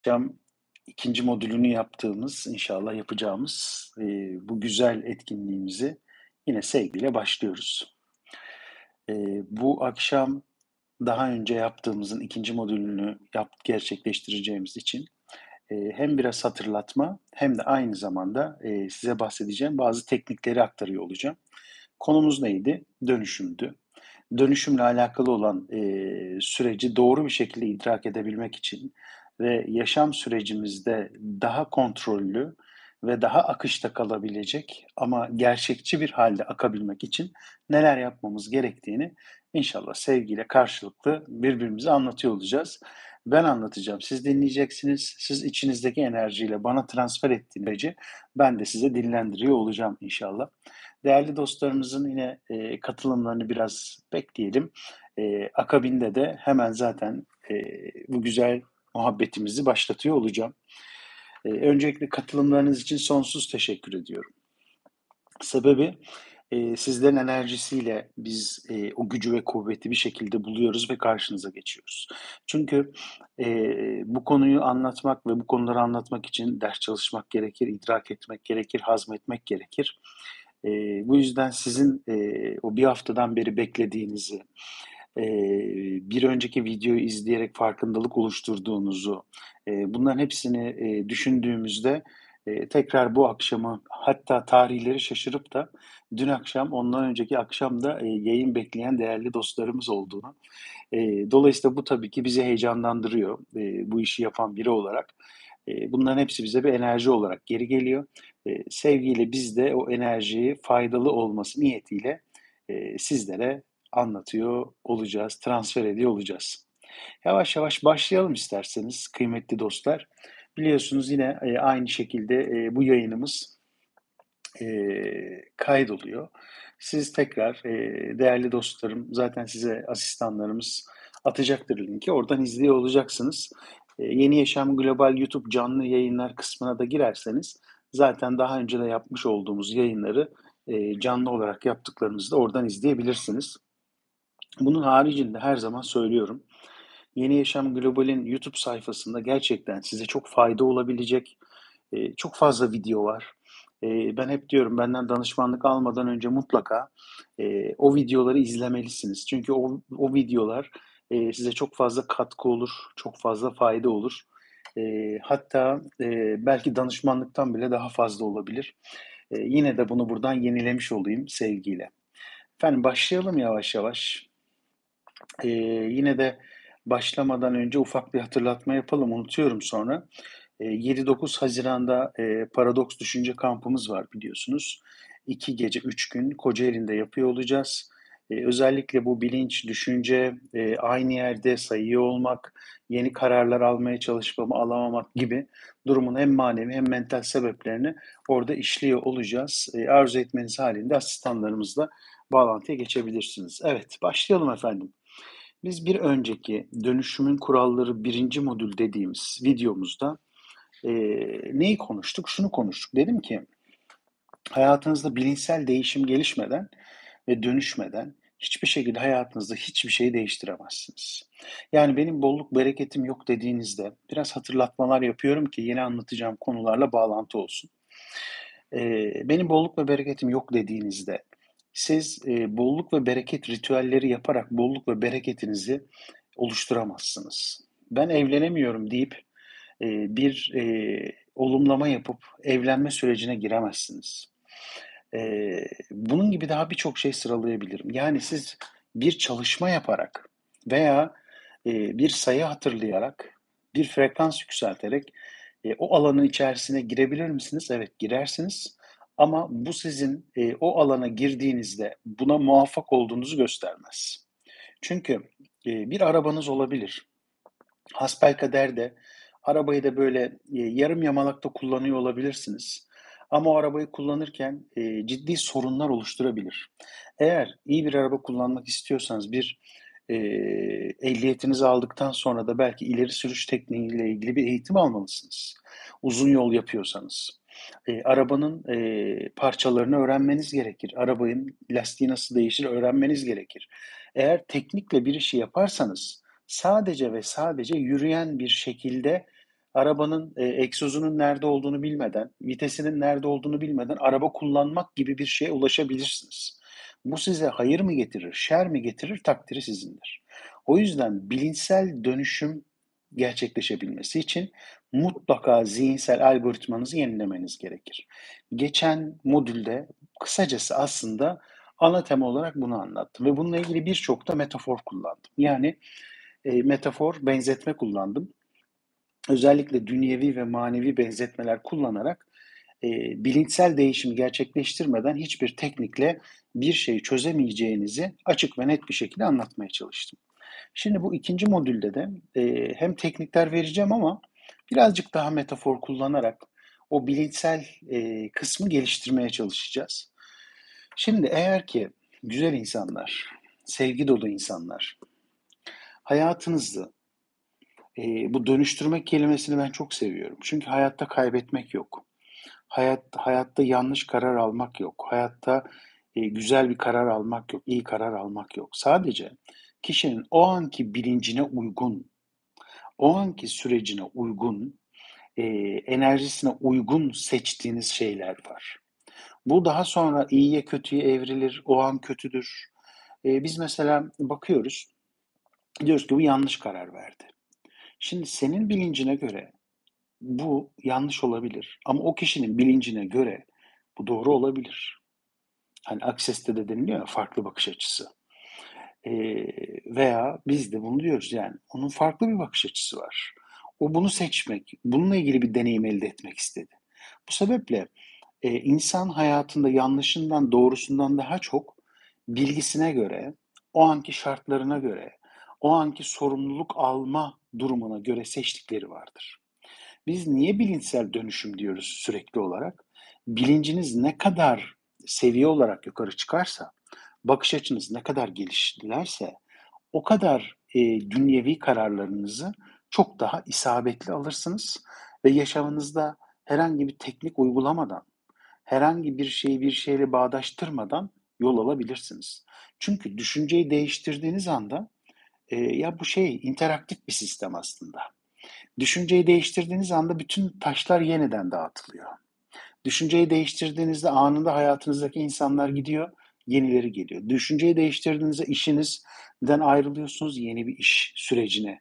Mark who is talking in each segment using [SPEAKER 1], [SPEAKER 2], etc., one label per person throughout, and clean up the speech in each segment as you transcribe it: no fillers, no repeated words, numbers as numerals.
[SPEAKER 1] Akşam ikinci modülünü yaptığımız, inşallah yapacağımız, bu güzel etkinliğimizi yine sevgiyle başlıyoruz. Bu akşam daha önce yaptığımızın ikinci modülünü gerçekleştireceğimiz için, hem biraz hatırlatma hem de aynı zamanda, size bahsedeceğim bazı teknikleri aktarıyor olacağım. Konumuz neydi? Dönüşümdü. Dönüşümle alakalı olan, süreci doğru bir şekilde idrak edebilmek için ve yaşam sürecimizde daha kontrollü ve daha akışta kalabilecek ama gerçekçi bir hâlde akabilmek için neler yapmamız gerektiğini inşallah sevgiyle karşılıklı birbirimize anlatıyor olacağız. Ben anlatacağım, siz dinleyeceksiniz. Siz içinizdeki enerjiyle bana transfer ettiğiniz süreci ben de size dillendiriyor olacağım inşallah. Değerli dostlarımızın yine, katılımlarını biraz bekleyelim. Akabinde de hemen zaten, bu güzel muhabbetimizi başlatıyor olacağım. Öncelikle katılımlarınız için sonsuz teşekkür ediyorum. Sebebi, sizlerin enerjisiyle biz, o gücü ve kuvveti bir şekilde buluyoruz ve karşınıza geçiyoruz. Çünkü, bu konuyu anlatmak ve bu konuları anlatmak için ders çalışmak gerekir, idrak etmek gerekir, hazmetmek gerekir. Bu yüzden sizin, o bir haftadan beri beklediğinizi, bir önceki videoyu izleyerek farkındalık oluşturduğunuzu, bunların hepsini, düşündüğümüzde, tekrar bu akşamı hatta tarihleri şaşırıp da dün akşam, ondan önceki akşam da, yayın bekleyen değerli dostlarımız olduğunu, dolayısıyla bu tabii ki bizi heyecanlandırıyor, bu işi yapan biri olarak. Bunların hepsi bize bir enerji olarak geri geliyor. Sevgiyle biz de o enerjiyi faydalı olması niyetiyle, sizlere anlatıyor olacağız, transfer ediyor olacağız. Yavaş yavaş başlayalım isterseniz kıymetli dostlar. Biliyorsunuz yine, aynı şekilde, bu yayınımız, kaydoluyor. Siz tekrar, değerli dostlarım, zaten size asistanlarımız atacaktır linki. Oradan izliyor olacaksınız. Yeni Yaşam Global YouTube canlı yayınlar kısmına da girerseniz zaten daha önce de yapmış olduğumuz yayınları, canlı olarak yaptıklarımızı da oradan izleyebilirsiniz. Bunun haricinde her zaman söylüyorum, Yeni Yaşam Global'in YouTube sayfasında gerçekten size çok fayda olabilecek, çok fazla video var. Ben hep diyorum, benden danışmanlık almadan önce mutlaka, o videoları izlemelisiniz. Çünkü o videolar, size çok fazla katkı olur, çok fazla fayda olur. Hatta, belki danışmanlıktan bile daha fazla olabilir. Yine de bunu buradan yenilemiş olayım sevgiyle. Efendim başlayalım yavaş yavaş. Yine de başlamadan önce ufak bir hatırlatma yapalım, unutuyorum sonra. 7-9 haziranda, Paradoks Düşünce Kampımız var biliyorsunuz. 2 gece 3 gün Kocaeli'nde yapıyor olacağız. Özellikle bu bilinç, düşünce, aynı yerde sayıyor olmak, yeni kararlar almaya çalışmamı alamamak gibi durumun hem manevi hem mental sebeplerini orada işliyor olacağız. Arzu etmeniz halinde asistanlarımızla bağlantıya geçebilirsiniz. Evet, başlayalım efendim. Biz bir önceki Dönüşümün Kuralları birinci modül dediğimiz videomuzda, neyi konuştuk? Şunu konuştuk. Dedim ki, hayatınızda bilinçsel değişim gelişmeden ve dönüşmeden hiçbir şekilde hayatınızda hiçbir şeyi değiştiremezsiniz. Yani benim bolluk bereketim yok dediğinizde biraz hatırlatmalar yapıyorum ki yeni anlatacağım konularla bağlantı olsun. Benim bolluk ve bereketim yok dediğinizde siz, bolluk ve bereket ritüelleri yaparak bolluk ve bereketinizi oluşturamazsınız. Ben evlenemiyorum deyip, bir, olumlama yapıp evlenme sürecine giremezsiniz. Bunun gibi daha birçok şey sıralayabilirim. Yani siz bir çalışma yaparak veya, bir sayı hatırlayarak, bir frekans yükselterek, o alanın içerisine girebilir misiniz? Evet, girersiniz ama bu sizin, o alana girdiğinizde buna muvaffak olduğunuzu göstermez. Çünkü, bir arabanız olabilir. Hasbelkader de arabayı da böyle, yarım yamalakta kullanıyor olabilirsiniz ama o arabayı kullanırken, ciddi sorunlar oluşturabilir. Eğer iyi bir araba kullanmak istiyorsanız ehliyetinizi aldıktan sonra da belki ileri sürüş tekniğiyle ilgili bir eğitim almalısınız. Uzun yol yapıyorsanız. Arabanın, parçalarını öğrenmeniz gerekir. Arabanın lastiği nasıl değişir öğrenmeniz gerekir. Eğer teknikle bir işi yaparsanız sadece ve sadece yürüyen bir şekilde Arabanın, egzozunun nerede olduğunu bilmeden, vitesinin nerede olduğunu bilmeden araba kullanmak gibi bir şeye ulaşabilirsiniz. Bu size hayır mı getirir, şer mi getirir, takdiri sizindir. O yüzden bilinçsel dönüşüm gerçekleşebilmesi için mutlaka zihinsel algoritmanızı yenilemeniz gerekir. Geçen modülde kısacası aslında ana tema olarak bunu anlattım ve bununla ilgili birçok da metafor kullandım. Yani, metafor, benzetme kullandım. Özellikle dünyevi ve manevi benzetmeler kullanarak, bilinçsel değişimi gerçekleştirmeden hiçbir teknikle bir şeyi çözemeyeceğinizi açık ve net bir şekilde anlatmaya çalıştım. Şimdi bu ikinci modülde de, hem teknikler vereceğim ama birazcık daha metafor kullanarak o bilinçsel, kısmı geliştirmeye çalışacağız. Şimdi eğer ki güzel insanlar, sevgi dolu insanlar hayatınızı, bu dönüştürmek kelimesini ben çok seviyorum. Çünkü hayatta kaybetmek yok. Hayatta yanlış karar almak yok. Hayatta, güzel bir karar almak yok, iyi karar almak yok. Sadece kişinin o anki bilincine uygun, o anki sürecine uygun, enerjisine uygun seçtiğiniz şeyler var. Bu daha sonra iyiye kötüye evrilir, o an kötüdür. Biz mesela bakıyoruz, diyoruz ki bu yanlış karar verdi. Şimdi senin bilincine göre bu yanlış olabilir ama o kişinin bilincine göre bu doğru olabilir. Hani Access'te de deniliyor ya farklı bakış açısı. Veya biz de bunu diyoruz yani onun farklı bir bakış açısı var. O bunu seçmek, bununla ilgili bir deneyim elde etmek istedi. Bu sebeple insan hayatında yanlışından doğrusundan daha çok bilgisine göre, o anki şartlarına göre, o anki sorumluluk alma durumuna göre seçtikleri vardır. Biz niye bilinçsel dönüşüm diyoruz sürekli olarak? Bilinciniz ne kadar seviye olarak yukarı çıkarsa, bakış açınız ne kadar gelişirse o kadar, dünyevi kararlarınızı çok daha isabetli alırsınız ve yaşamınızda herhangi bir teknik uygulamadan, herhangi bir şeyi bir şeyle bağdaştırmadan yol alabilirsiniz. Çünkü düşünceyi değiştirdiğiniz anda, ya bu şey interaktif bir sistem aslında. Düşünceyi değiştirdiğiniz anda bütün taşlar yeniden dağıtılıyor. Düşünceyi değiştirdiğinizde anında hayatınızdaki insanlar gidiyor, yenileri geliyor. Düşünceyi değiştirdiğinizde işinizden ayrılıyorsunuz, yeni bir iş sürecine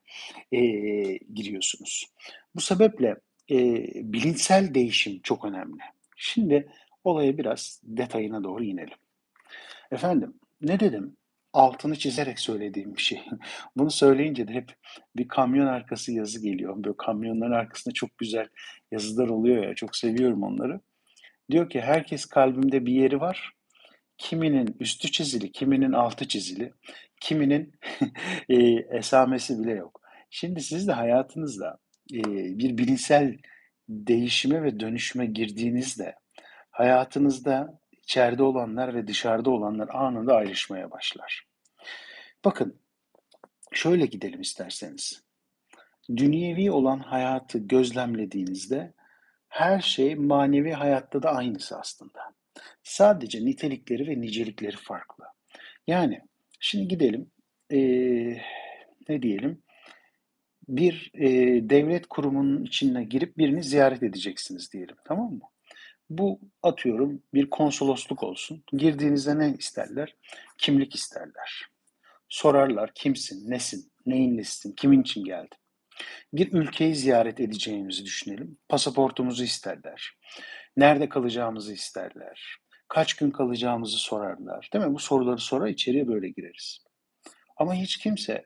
[SPEAKER 1] giriyorsunuz. Bu sebeple bilinçsel değişim çok önemli. Şimdi olaya biraz detayına doğru inelim. Efendim, ne dedim? Altını çizerek söylediğim bir şey. Bunu söyleyince de hep bir kamyon arkası yazı geliyor. Böyle kamyonların arkasında çok güzel yazılar oluyor ya, çok seviyorum onları. Diyor ki herkes kalbimde bir yeri var. Kiminin üstü çizili, kiminin altı çizili, kiminin esamesi bile yok. Şimdi siz de hayatınızda bir bilinçsel değişime ve dönüşüme girdiğinizde hayatınızda içeride olanlar ve dışarıda olanlar anında ayrışmaya başlar. Bakın, şöyle gidelim isterseniz. Dünyevi olan hayatı gözlemlediğinizde her şey manevi hayatta da aynısı aslında. Sadece nitelikleri ve nicelikleri farklı. Yani şimdi gidelim, eee, ne diyelim, bir devlet kurumunun içine girip birini ziyaret edeceksiniz diyelim, tamam mı? Bu atıyorum bir konsolosluk olsun. Girdiğinizde ne isterler? Kimlik isterler. Sorarlar kimsin, nesin, neyin nesisin, kimin için geldin? Bir ülkeyi ziyaret edeceğimizi düşünelim. Pasaportumuzu isterler. Nerede kalacağımızı isterler. Kaç gün kalacağımızı sorarlar. Değil mi? Bu soruları sorar içeriye böyle gireriz. Ama hiç kimse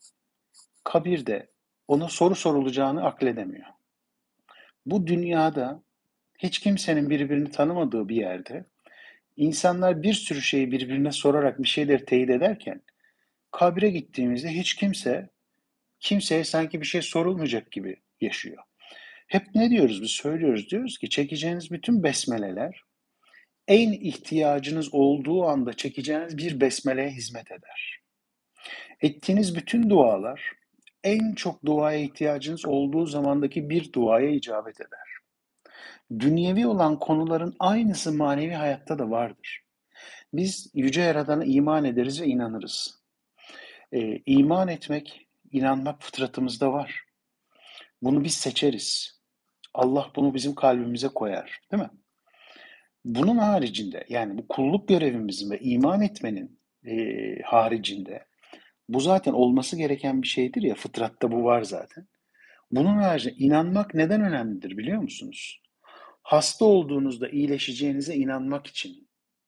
[SPEAKER 1] kabirde ona soru sorulacağını akledemiyor. Bu dünyada hiç kimsenin birbirini tanımadığı bir yerde insanlar bir sürü şeyi birbirine sorarak bir şeyleri teyit ederken kabre gittiğimizde hiç kimse kimseye sanki bir şey sorulmayacak gibi yaşıyor. Hep ne diyoruz biz söylüyoruz diyoruz ki çekeceğiniz bütün besmeleler en ihtiyacınız olduğu anda çekeceğiniz bir besmeleye hizmet eder. Ettiğiniz bütün dualar en çok duaya ihtiyacınız olduğu zamandaki bir duaya icabet eder. Dünyevi olan konuların aynısı manevi hayatta da vardır. Biz Yüce Yaradan'a iman ederiz ve inanırız. İman etmek, inanmak fıtratımızda var. Bunu biz seçeriz. Allah bunu bizim kalbimize koyar, değil mi? Bunun haricinde, yani bu kulluk görevimizin ve iman etmenin haricinde, bu zaten olması gereken bir şeydir ya, fıtratta bu var zaten. Bunun haricinde inanmak neden önemlidir biliyor musunuz? Hasta olduğunuzda iyileşeceğinize inanmak için,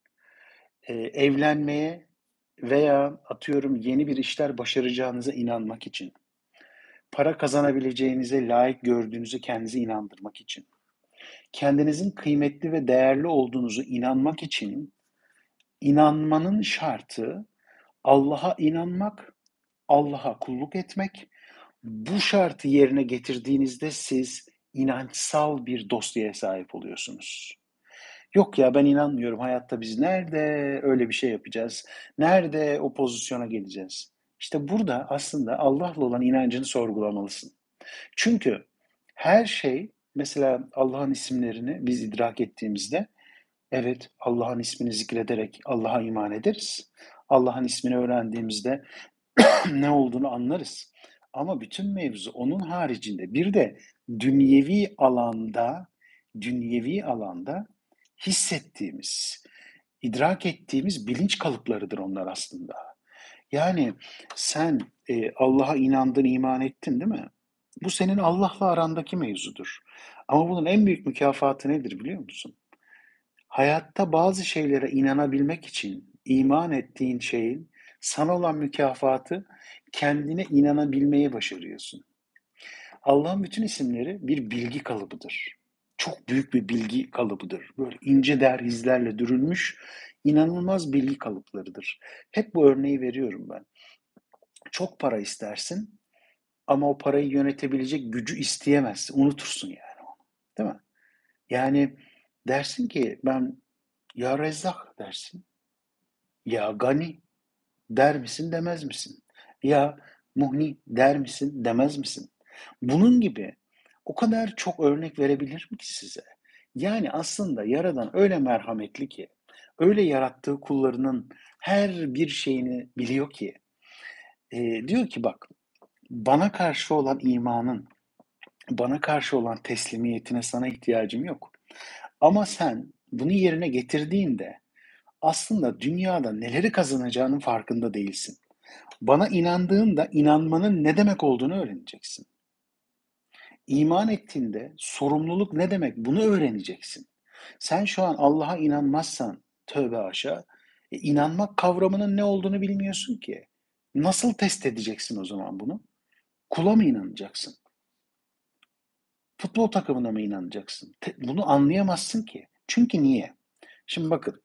[SPEAKER 1] evlenmeye veya atıyorum yeni bir işler başaracağınıza inanmak için, para kazanabileceğinize layık gördüğünüzü kendinize inandırmak için, kendinizin kıymetli ve değerli olduğunuzu inanmak için, inanmanın şartı Allah'a inanmak, Allah'a kulluk etmek. Bu şartı yerine getirdiğinizde siz inançsal bir dosyaya sahip oluyorsunuz. Yok ya, ben inanmıyorum, hayatta biz nerede öyle bir şey yapacağız? Nerede o pozisyona geleceğiz? İşte burada aslında Allah'la olan inancını sorgulamalısın. Çünkü her şey, mesela Allah'ın isimlerini biz idrak ettiğimizde, evet, Allah'ın ismini zikrederek Allah'a iman ederiz. Allah'ın ismini öğrendiğimizde ne olduğunu anlarız. Ama bütün mevzu onun haricinde bir de dünyevi alanda, dünyevi alanda hissettiğimiz, idrak ettiğimiz bilinç kalıplarıdır onlar aslında. Yani sen Allah'a inandın, iman ettin, değil mi? Bu senin Allah'la arandaki mevzudur. Ama bunun en büyük mükafatı nedir biliyor musun? Hayatta bazı şeylere inanabilmek için iman ettiğin şeyin sana olan mükafatı, kendine inanabilmeyi başarıyorsun. Allah'ın bütün isimleri bir bilgi kalıbıdır. Çok büyük bir bilgi kalıbıdır. Böyle ince derzlerle dürülmüş inanılmaz bilgi kalıplarıdır. Hep bu örneği veriyorum ben. Çok para istersin ama o parayı yönetebilecek gücü isteyemezsin. Unutursun yani onu. Değil mi? Yani dersin ki ben, ya Rezzak dersin. Ya Gani der misin demez misin? Ya Muhni der misin demez misin? Bunun gibi o kadar çok örnek verebilirim ki size. Yani aslında Yaradan öyle merhametli ki, öyle yarattığı kullarının her bir şeyini biliyor ki, diyor ki bak, bana karşı olan imanın, bana karşı olan teslimiyetine sana ihtiyacım yok. Ama sen bunu yerine getirdiğinde aslında dünyada neleri kazanacağının farkında değilsin. Bana inandığında inanmanın ne demek olduğunu öğreneceksin. İman ettiğinde sorumluluk ne demek bunu öğreneceksin. Sen şu an Allah'a inanmazsan, tövbe haşa, inanmak kavramının ne olduğunu bilmiyorsun ki. Nasıl test edeceksin o zaman bunu? Kula mı inanacaksın? Futbol takımına mı inanacaksın? Bunu anlayamazsın ki. Çünkü niye? Şimdi bakın,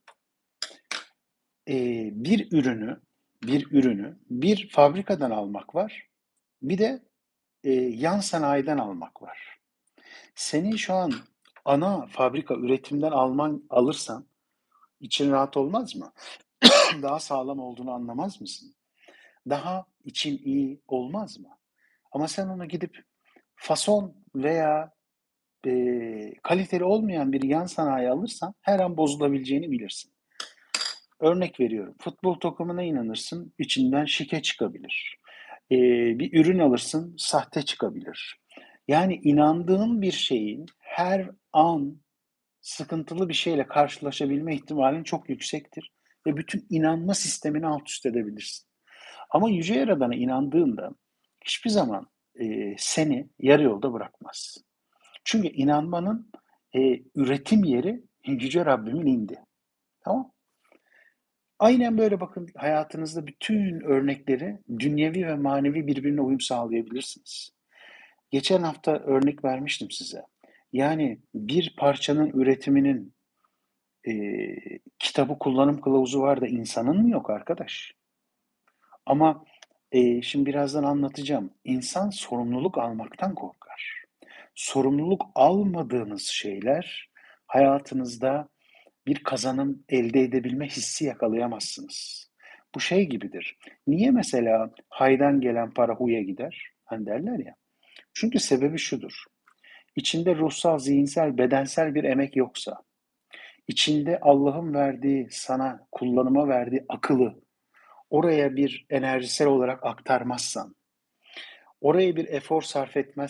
[SPEAKER 1] bir ürünü bir fabrikadan almak var. Bir de yan sanayiden almak var. Senin şu an ana fabrika üretimden alırsan için rahat olmaz mı? Daha sağlam olduğunu anlamaz mısın? Daha için iyi olmaz mı? Ama sen onu gidip fason veya kaliteli olmayan bir yan sanayi alırsan her an bozulabileceğini bilirsin. Örnek veriyorum. Futbol takımına inanırsın, içinden şike çıkabilir. Bir ürün alırsın, sahte çıkabilir. Yani inandığın bir şeyin her an sıkıntılı bir şeyle karşılaşabilme ihtimalin çok yüksektir ve bütün inanma sistemini alt üst edebilirsin. Ama Yüce Yaradan'a inandığında hiçbir zaman seni yarı yolda bırakmaz. Çünkü inanmanın üretim yeri Yüce Rabbimin indi. Tamam. Aynen böyle bakın, hayatınızda bütün örnekleri dünyevi ve manevi birbirine uyum sağlayabilirsiniz. Geçen hafta örnek vermiştim size. Yani bir parçanın üretiminin kitabı, kullanım kılavuzu var da insanın mı yok arkadaş? Ama şimdi birazdan anlatacağım. İnsan sorumluluk almaktan korkar. Sorumluluk almadığınız şeyler hayatınızda bir kazanım elde edebilme hissi yakalayamazsınız. Bu şey gibidir. Niye mesela haydan gelen para huya gider? Hani derler ya. Çünkü sebebi şudur. İçinde ruhsal, zihinsel, bedensel bir emek yoksa, içinde Allah'ın verdiği, sana kullanıma verdiği akıllı oraya bir enerjisel olarak aktarmazsan, oraya bir efor sarf etmezsen,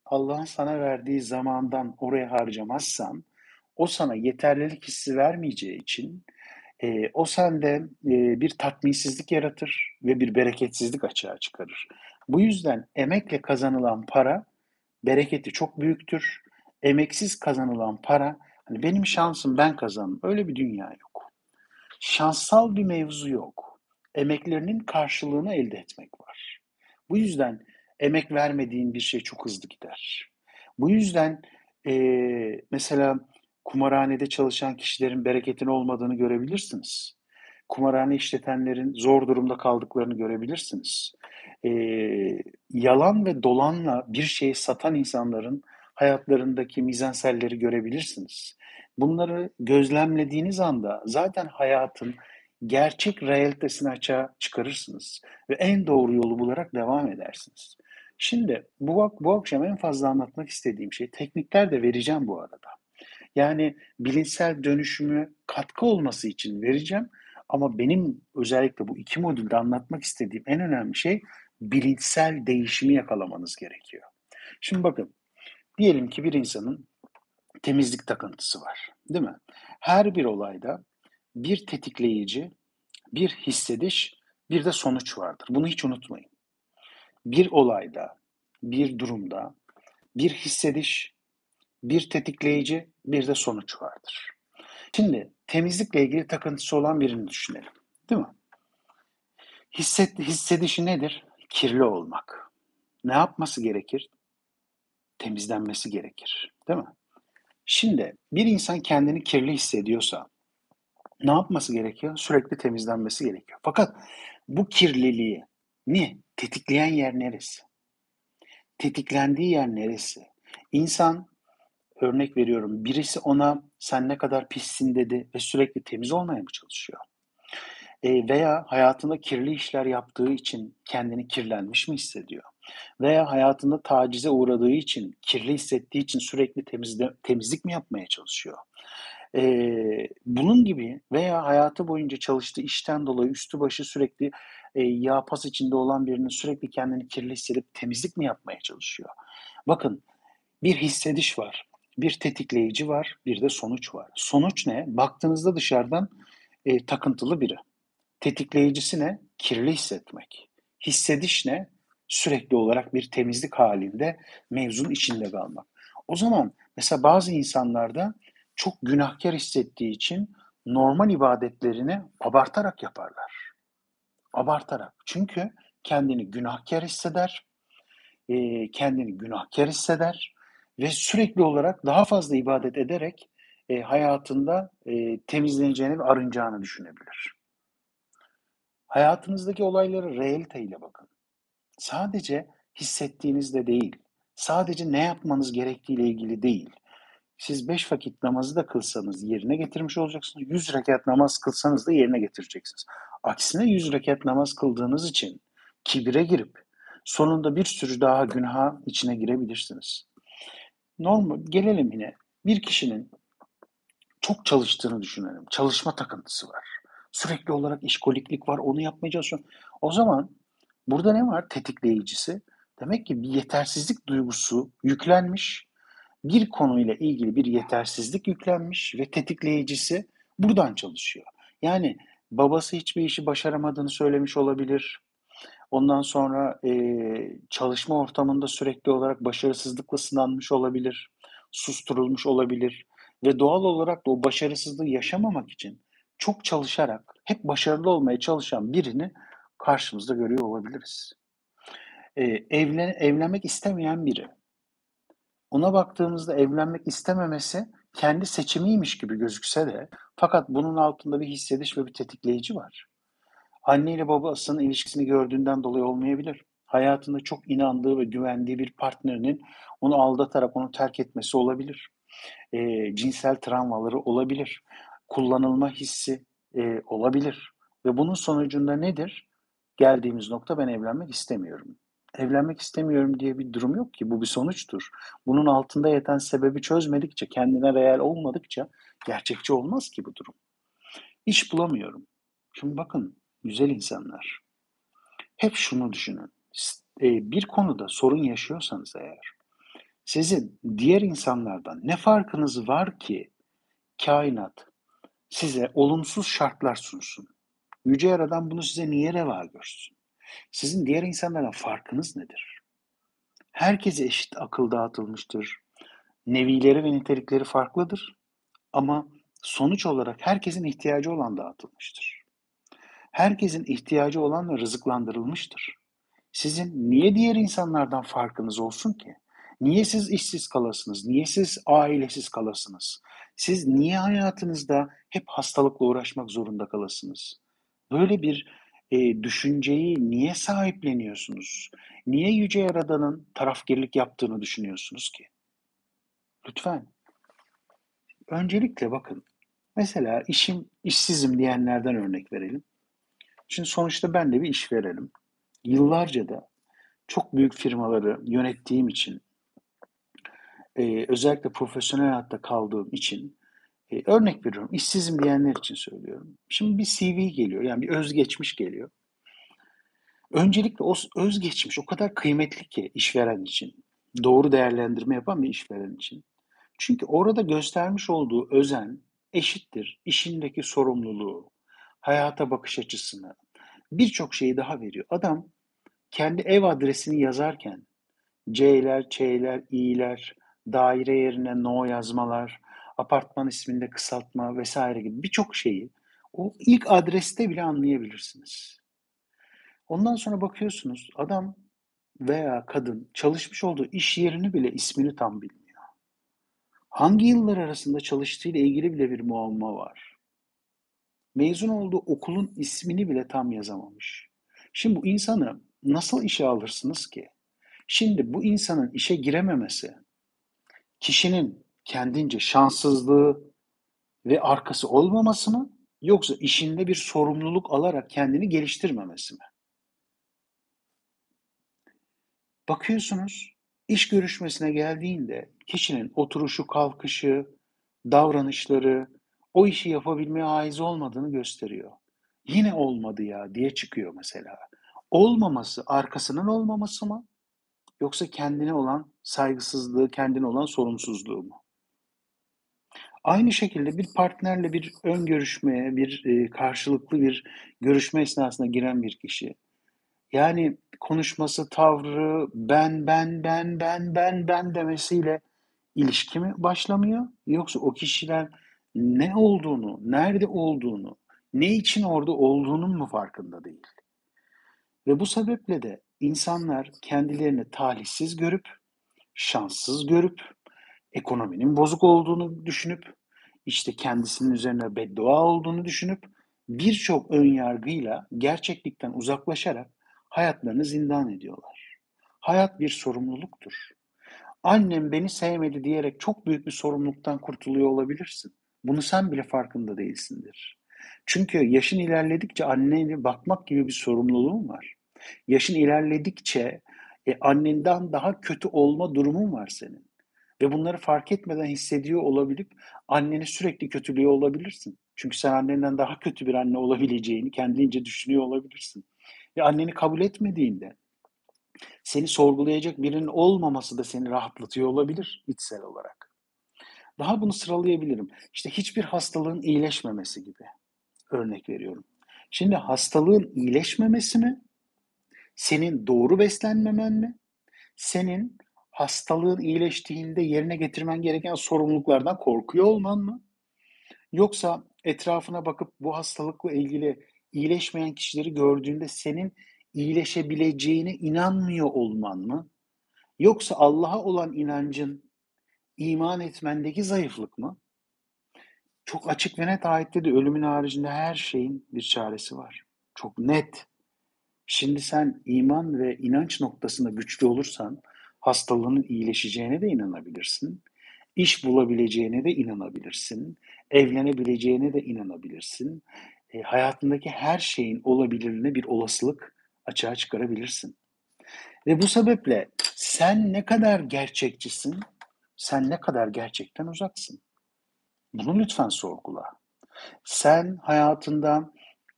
[SPEAKER 1] Allah'ın sana verdiği zamandan oraya harcamazsan, o sana yeterlilik hissi vermeyeceği için, o sende, bir tatminsizlik yaratır ve bir bereketsizlik açığa çıkarır. Bu yüzden emekle kazanılan para bereketi çok büyüktür. Emeksiz kazanılan para, hani, benim şansım ben kazandım, öyle bir dünya yok. Şanssal bir mevzu yok. Emeklerinin karşılığını elde etmek var. Bu yüzden emek vermediğin bir şey çok hızlı gider. Bu yüzden, mesela kumarhanede çalışan kişilerin bereketin olmadığını görebilirsiniz. Kumarhane işletenlerin zor durumda kaldıklarını görebilirsiniz. Yalan ve dolanla bir şeyi satan insanların hayatlarındaki mizanselleri görebilirsiniz. Bunları gözlemlediğiniz anda zaten hayatın gerçek realitesini açığa çıkarırsınız ve en doğru yolu bularak devam edersiniz. Şimdi bu akşam en fazla anlatmak istediğim şey, teknikler de vereceğim bu arada. Yani bilinçsel dönüşümü katkı olması için vereceğim ama benim özellikle bu 2 modülde anlatmak istediğim en önemli şey bilinçsel değişimi yakalamanız gerekiyor. Şimdi bakın, diyelim ki bir insanın temizlik takıntısı var, değil mi? Her bir olayda bir tetikleyici, bir hissediş, bir de sonuç vardır. Bunu hiç unutmayın. Bir olayda, bir durumda bir hissediş, bir tetikleyici, bir de sonuç vardır. Şimdi temizlikle ilgili takıntısı olan birini düşünelim, değil mi? Hissedişi nedir? Kirli olmak. Ne yapması gerekir? Temizlenmesi gerekir, değil mi? Şimdi bir insan kendini kirli hissediyorsa ne yapması gerekiyor? Sürekli temizlenmesi gerekiyor. Fakat bu kirliliği tetikleyen yer neresi? Tetiklendiği yer neresi? İnsan, örnek veriyorum, birisi ona sen ne kadar pissin dedi ve sürekli temiz olmaya mı çalışıyor? Veya hayatında kirli işler yaptığı için kendini kirlenmiş mi hissediyor? Veya hayatında tacize uğradığı için, kirli hissettiği için sürekli temizlik mi yapmaya çalışıyor? Bunun gibi veya hayatı boyunca çalıştığı işten dolayı üstü başı sürekli, yağ pas içinde olan birinin sürekli kendini kirli hissedip temizlik mi yapmaya çalışıyor? Bakın, bir hissediş var, bir tetikleyici var, bir de sonuç var. Sonuç ne? Baktığınızda dışarıdan, takıntılı biri. Tetikleyicisi ne? Kirli hissetmek. Hissediş ne? Sürekli olarak bir temizlik halinde mevzunun içinde kalmak. O zaman mesela bazı insanlarda çok günahkar hissettiği için normal ibadetlerini abartarak yaparlar. Abartarak. Çünkü kendini günahkar hisseder, kendini günahkar hisseder ve sürekli olarak daha fazla ibadet ederek, hayatında, temizleneceğini ve arınacağını düşünebilir. Hayatınızdaki olaylara realiteyle bakın. Sadece hissettiğinizde değil, sadece ne yapmanız gerektiğiyle ilgili değil. Siz 5 vakit namazı da kılsanız yerine getirmiş olacaksınız. 100 rekat namaz kılsanız da yerine getireceksiniz. Aksine 100 rekat namaz kıldığınız için kibre girip sonunda bir sürü daha günaha içine girebilirsiniz. Gelelim yine. Bir kişinin çok çalıştığını düşünelim. Çalışma takıntısı var. Sürekli olarak işkoliklik var. Onu yapmaya çalışıyor. O zaman burada ne var tetikleyicisi? Demek ki bir yetersizlik duygusu yüklenmiş. Bir konuyla ilgili bir yetersizlik yüklenmiş ve tetikleyicisi buradan çalışıyor. Yani babası hiçbir işi başaramadığını söylemiş olabilir. Ondan sonra, çalışma ortamında sürekli olarak başarısızlıkla sınanmış olabilir, susturulmuş olabilir ve doğal olarak da o başarısızlığı yaşamamak için çok çalışarak hep başarılı olmaya çalışan birini karşımızda görüyor olabiliriz. Evlenmek istemeyen biri. Ona baktığımızda evlenmek istememesi kendi seçimiymiş gibi gözükse de fakat bunun altında bir hissediş ve bir tetikleyici var. Anneyle babasının ilişkisini gördüğünden dolayı olmayabilir. Hayatında çok inandığı ve güvendiği bir partnerinin onu aldatarak onu terk etmesi olabilir. Cinsel travmaları olabilir. Kullanılma hissi, olabilir ve bunun sonucunda nedir? Geldiğimiz nokta ben evlenmek istemiyorum. Evlenmek istemiyorum diye bir durum yok ki. Bu bir sonuçtur. Bunun altında yatan sebebi çözmedikçe, kendine reel olmadıkça gerçekçi olmaz ki bu durum. İş bulamıyorum. Şimdi bakın güzel insanlar, hep şunu düşünün. Bir konuda sorun yaşıyorsanız eğer, Sizin diğer insanlardan ne farkınız var ki kainat size olumsuz şartlar sunsun? Yüce Yaradan bunu size niye reva görsün? Sizin diğer insanlardan farkınız nedir? Herkese eşit akıl dağıtılmıştır. Nevileri ve nitelikleri farklıdır ama sonuç olarak herkesin ihtiyacı olan dağıtılmıştır. Herkesin ihtiyacı olanla rızıklandırılmıştır. Sizin niye diğer insanlardan farkınız olsun ki? Niye siz işsiz kalasınız? Niye siz ailesiz kalasınız? Siz niye hayatınızda hep hastalıkla uğraşmak zorunda kalasınız? Böyle bir düşünceyi niye sahipleniyorsunuz? Niye Yüce Yaradan'ın tarafkirlik yaptığını düşünüyorsunuz ki? Lütfen. Öncelikle bakın. Mesela işsizim diyenlerden örnek verelim. Şimdi sonuçta ben de bir işverenim. Yıllarca da çok büyük firmaları yönettiğim için, özellikle profesyonel hayatta kaldığım için örnek veriyorum, işsizim diyenler için söylüyorum. Şimdi bir CV geliyor, yani bir özgeçmiş geliyor. Öncelikle o özgeçmiş o kadar kıymetli ki işveren için, doğru değerlendirme yapan bir işveren için. Çünkü orada göstermiş olduğu özen eşittir işindeki sorumluluğu, hayata bakış açısını, birçok şeyi daha veriyor. Adam kendi ev adresini yazarken C'ler, Ç'ler, İ'ler, daire yerine no yazmalar, apartman isminde kısaltma vesaire gibi birçok şeyi o ilk adreste bile anlayabilirsiniz. Ondan sonra bakıyorsunuz adam veya kadın çalışmış olduğu iş yerini bile ismini tam bilmiyor. Hangi yıllar arasında çalıştığıyla ilgili bile bir muamma var. Mezun olduğu okulun ismini bile tam yazamamış. Şimdi bu insanı nasıl işe alırsınız ki? Şimdi bu insanın işe girememesi, kişinin kendince şanssızlığı ve arkası olmaması mı? Yoksa işinde bir sorumluluk alarak kendini geliştirmemesi mi? Bakıyorsunuz, iş görüşmesine geldiğinde kişinin oturuşu, kalkışı, davranışları o işi yapabilmeye haiz olmadığını gösteriyor. Yine olmadı ya diye çıkıyor mesela. Olmaması arkasının olmaması mı? Yoksa kendine olan saygısızlığı, kendine olan sorumsuzluğu mu? Aynı şekilde bir partnerle bir ön görüşmeye, karşılıklı bir görüşme esnasında giren bir kişi. Yani konuşması, tavrı, ben demesiyle ilişki mi başlamıyor? Yoksa o kişiler ne olduğunu, nerede olduğunu, ne için orada olduğunun mu farkında değil? Ve bu sebeple de insanlar kendilerini talihsiz görüp, şanssız görüp, ekonominin bozuk olduğunu düşünüp, işte kendisinin üzerine beddua olduğunu düşünüp, birçok ön yargıyla gerçeklikten uzaklaşarak hayatlarını zindan ediyorlar. Hayat bir sorumluluktur. Annem beni sevmedi diyerek çok büyük bir sorumluluktan kurtuluyor olabilirsin. Bunu sen bile farkında değilsindir. Çünkü yaşın ilerledikçe annene bakmak gibi bir sorumluluğun var. Yaşın ilerledikçe annenden daha kötü olma durumun var senin. Ve bunları fark etmeden hissediyor olabilip anneni sürekli kötülüyor olabilirsin. Çünkü sen annenden daha kötü bir anne olabileceğini kendince düşünüyor olabilirsin. Ve anneni kabul etmediğinde seni sorgulayacak birinin olmaması da seni rahatlatıyor olabilir içsel olarak. Daha bunu sıralayabilirim. İşte hiçbir hastalığın iyileşmemesi gibi örnek veriyorum. Şimdi hastalığın iyileşmemesi mi? Senin doğru beslenmemen mi? Senin hastalığın iyileştiğinde yerine getirmen gereken sorumluluklardan korkuyor olman mı? Yoksa etrafına bakıp bu hastalıkla ilgili iyileşmeyen kişileri gördüğünde senin iyileşebileceğine inanmıyor olman mı? Yoksa Allah'a olan inancın, iman etmendeki zayıflık mı? Çok açık ve net ayette de ölümün haricinde her şeyin bir çaresi var. Çok net. Şimdi sen iman ve inanç noktasında güçlü olursan hastalığının iyileşeceğine de inanabilirsin. İş bulabileceğine de inanabilirsin. Evlenebileceğine de inanabilirsin. Hayatındaki her şeyin olabilirliğine bir olasılık açığa çıkarabilirsin. Ve bu sebeple sen ne kadar gerçekçisin, sen ne kadar gerçekten uzaksın. Bunu lütfen sorgula. Sen hayatında,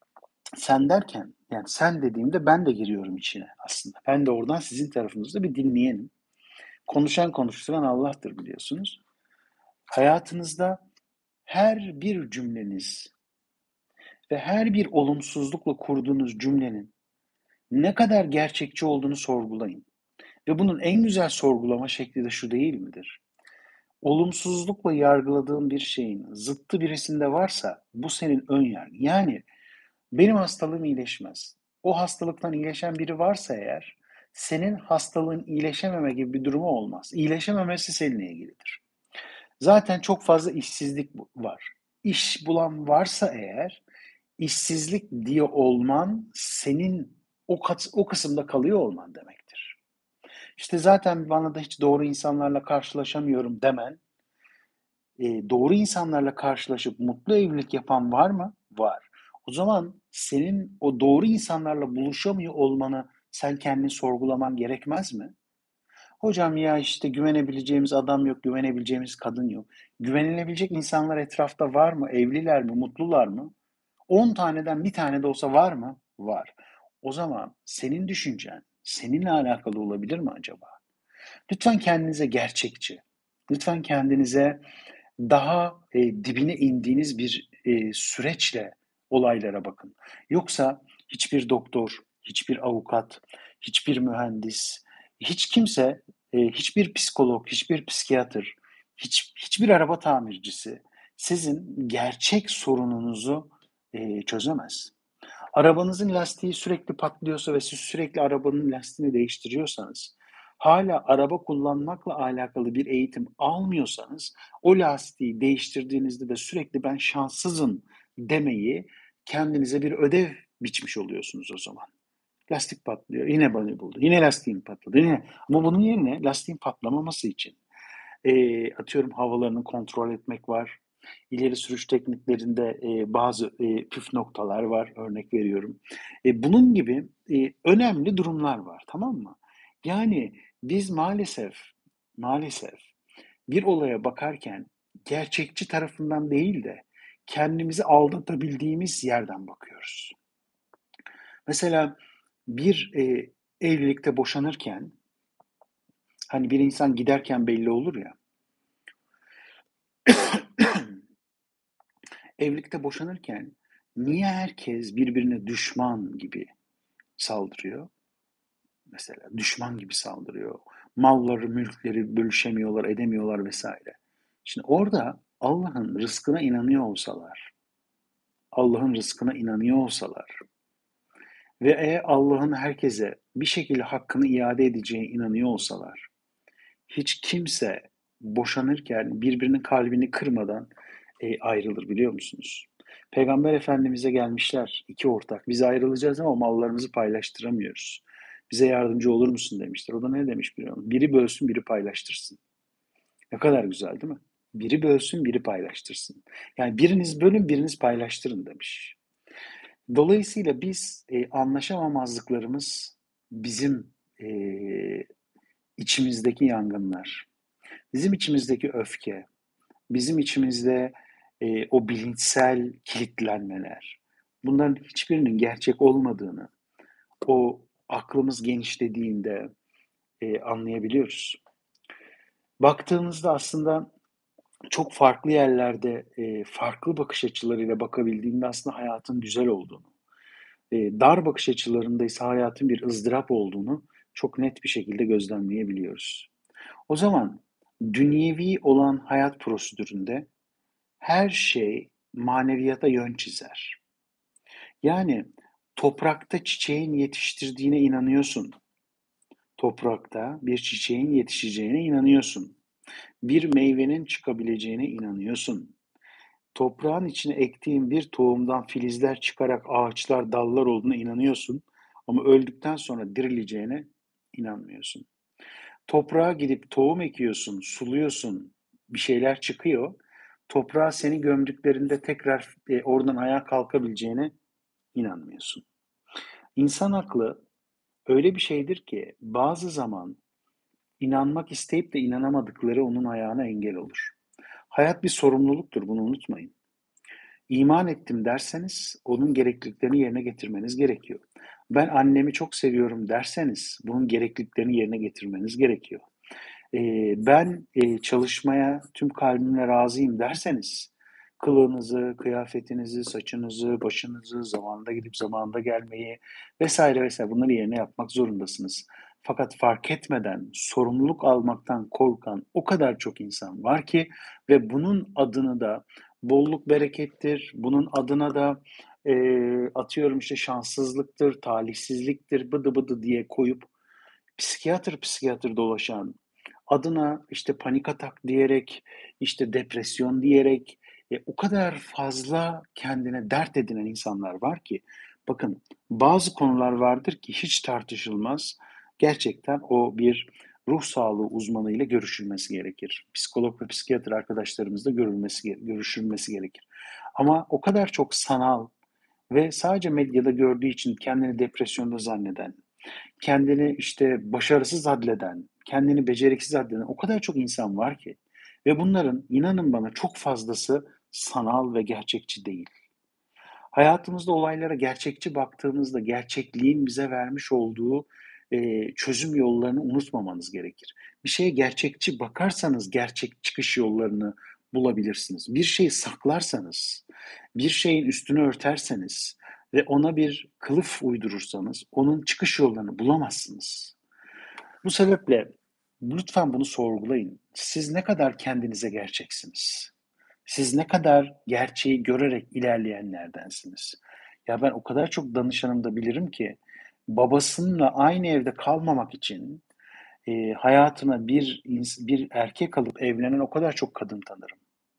[SPEAKER 1] sen derken, yani sen dediğimde ben de giriyorum içine aslında. Ben de oradan sizin tarafınızda bir dinleyenim. Konuşan konuşturan Allah'tır biliyorsunuz. Hayatınızda her bir cümleniz ve her bir olumsuzlukla kurduğunuz cümlenin ne kadar gerçekçi olduğunu sorgulayın. Ve bunun en güzel sorgulama şekli de şu değil midir? Olumsuzlukla yargıladığın bir şeyin zıttı birisinde varsa bu senin ön yargın. Yani benim hastalığım iyileşmez. O hastalıktan iyileşen biri varsa eğer senin hastalığın iyileşememe gibi bir durumu olmaz. İyileşememesi seninle ilgilidir. Zaten çok fazla işsizlik var. İş bulan varsa eğer işsizlik diye olman senin o kısımda kalıyor olman demektir. İşte zaten bana da hiç doğru insanlarla karşılaşamıyorum demen, doğru insanlarla karşılaşıp mutlu evlilik yapan var mı? Var. O zaman senin o doğru insanlarla buluşamıyor olmanı sen kendin sorgulaman gerekmez mi? Hocam ya işte güvenebileceğimiz adam yok, güvenebileceğimiz kadın yok. Güvenilebilecek insanlar etrafta var mı? Evliler mi? Mutlular mı? 10 taneden bir tane de olsa var mı? Var. O zaman senin düşüncen seninle alakalı olabilir mi acaba? Lütfen kendinize gerçekçi, lütfen kendinize daha dibine indiğiniz bir süreçle olaylara bakın. Yoksa hiçbir doktor, hiçbir avukat, hiçbir mühendis, hiç kimse, hiçbir psikolog, hiçbir psikiyatr, hiçbir araba tamircisi sizin gerçek sorununuzu çözemez. Arabanızın lastiği sürekli patlıyorsa ve siz sürekli arabanın lastiğini değiştiriyorsanız, hala araba kullanmakla alakalı bir eğitim almıyorsanız, o lastiği değiştirdiğinizde de sürekli ben şanssızım demeyi kendinize bir ödev biçmiş oluyorsunuz o zaman. Lastik patlıyor, yine bani buldu, yine lastiğim patladı, yine. Ama bunun yerine lastiğin patlamaması için atıyorum havalarını kontrol etmek var. İleri sürüş tekniklerinde bazı püf noktalar var, örnek veriyorum. Bunun gibi önemli durumlar var, tamam mı? Yani biz maalesef bir olaya bakarken gerçekçi tarafından değil de kendimizi aldatabildiğimiz yerden bakıyoruz. Mesela bir evlilikte boşanırken hani bir insan giderken belli olur ya. Evlilikte boşanırken niye herkes birbirine düşman gibi saldırıyor? Mesela düşman gibi saldırıyor. Malları, mülkleri bölüşemiyorlar, edemiyorlar vesaire. Şimdi orada Allah'ın rızkına inanıyor olsalar ve eğer Allah'ın herkese bir şekilde hakkını iade edeceğine inanıyor olsalar, hiç kimse boşanırken birbirinin kalbini kırmadan ayrılır biliyor musunuz? Peygamber Efendimiz'e gelmişler iki ortak. Biz ayrılacağız ama mallarımızı paylaştıramıyoruz. Bize yardımcı olur musun demişler. O da ne demiş biliyor musun? Biri bölsün, biri paylaştırsın. Ne kadar güzel değil mi? Biri bölsün, biri paylaştırsın. Yani biriniz bölün, biriniz paylaştırın demiş. Dolayısıyla biz anlaşamamazlıklarımız bizim e, içimizdeki yangınlar, bizim içimizdeki öfke, bizim içimizde o bilinçsel kilitlenmeler, bunların hiçbirinin gerçek olmadığını, o aklımız genişlediğinde anlayabiliyoruz. Baktığımızda aslında çok farklı yerlerde farklı bakış açılarıyla bakabildiğinde aslında hayatın güzel olduğunu, dar bakış açılarında ise hayatın bir ızdırap olduğunu çok net bir şekilde gözlemleyebiliyoruz. O zaman dünyevi olan hayat prosedüründe her şey maneviyata yön çizer. Yani toprakta çiçeğin yetiştirdiğine inanıyorsun. Toprakta bir çiçeğin yetişeceğine inanıyorsun. Bir meyvenin çıkabileceğine inanıyorsun. Toprağın içine ektiğin bir tohumdan filizler çıkarak ağaçlar, dallar olduğuna inanıyorsun. Ama öldükten sonra dirileceğine inanmıyorsun. Toprağa gidip tohum ekiyorsun, suluyorsun, bir şeyler çıkıyor. Toprağa seni gömdüklerinde tekrar oradan ayağa kalkabileceğine inanmıyorsun. İnsan aklı öyle bir şeydir ki bazı zaman inanmak isteyip de inanamadıkları onun ayağına engel olur. Hayat bir sorumluluktur, bunu unutmayın. İman ettim derseniz onun gerekliliklerini yerine getirmeniz gerekiyor. Ben annemi çok seviyorum derseniz bunun gerekliliklerini yerine getirmeniz gerekiyor. Ben çalışmaya tüm kalbimle razıyım derseniz, kılığınızı, kıyafetinizi, saçınızı, başınızı, zamanında gidip zamanında gelmeyi vesaire vesaire bunları yerine yapmak zorundasınız. Fakat fark etmeden sorumluluk almaktan korkan o kadar çok insan var ki ve bunun adını da bolluk berekettir, bunun adına da, atıyorum, işte, şanssızlıktır, talihsizliktir, bıdı bıdı diye koyup psikiyatır psikiyatır dolaşan, adına, işte, panik atak diyerek, işte, depresyon diyerek, o kadar fazla kendine dert edinen insanlar var ki, bakın, bazı konular vardır ki hiç tartışılmaz. Gerçekten o bir ruh sağlığı uzmanıyla görüşülmesi gerekir. Psikolog ve psikiyatr arkadaşlarımızla görüşülmesi gerekir. Ama o kadar çok sanal ve sadece medyada gördüğü için kendini depresyonda zanneden, kendini, işte, başarısız addeden, kendini beceriksiz addeden o kadar çok insan var ki ve bunların inanın bana çok fazlası sanal ve gerçekçi değil. Hayatımızda olaylara gerçekçi baktığımızda gerçekliğin bize vermiş olduğu, çözüm yollarını unutmamanız gerekir. Bir şeye gerçekçi bakarsanız gerçek çıkış yollarını bulabilirsiniz. Bir şeyi saklarsanız, bir şeyin üstünü örterseniz ve ona bir kılıf uydurursanız onun çıkış yollarını bulamazsınız. Bu sebeple lütfen bunu sorgulayın. Siz ne kadar kendinize gerçeksiniz? Siz ne kadar gerçeği görerek ilerleyenlerdensiniz? Ya, ben o kadar çok danışanımda bilirim ki babasıyla aynı evde kalmamak için, hayatına bir erkek alıp evlenen o kadar çok kadın tanırım.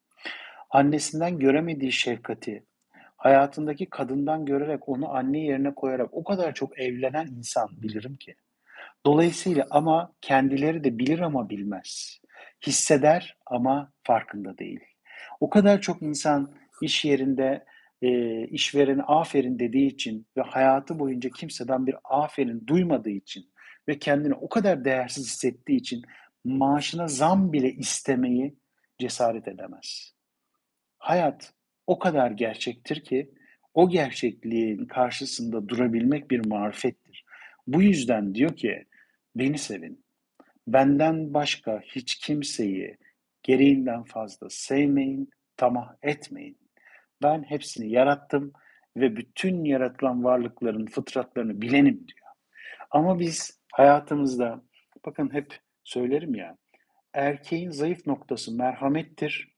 [SPEAKER 1] Annesinden göremediği şefkati hayatındaki kadından görerek, onu anne yerine koyarak o kadar çok evlenen insan bilirim ki. Dolayısıyla ama kendileri de bilir ama bilmez. Hisseder ama farkında değil. O kadar çok insan iş yerinde, işverene aferin dediği için ve hayatı boyunca kimseden bir aferin duymadığı için ve kendini o kadar değersiz hissettiği için maaşına zam bile istemeyi cesaret edemez. Hayat o kadar gerçektir ki o gerçekliğin karşısında durabilmek bir marifettir. Bu yüzden diyor ki, beni sevin, benden başka hiç kimseyi gereğinden fazla sevmeyin, tamah etmeyin. Ben hepsini yarattım ve bütün yaratılan varlıkların fıtratlarını bilenim diyor. Ama biz hayatımızda, bakın hep söylerim ya, erkeğin zayıf noktası merhamettir,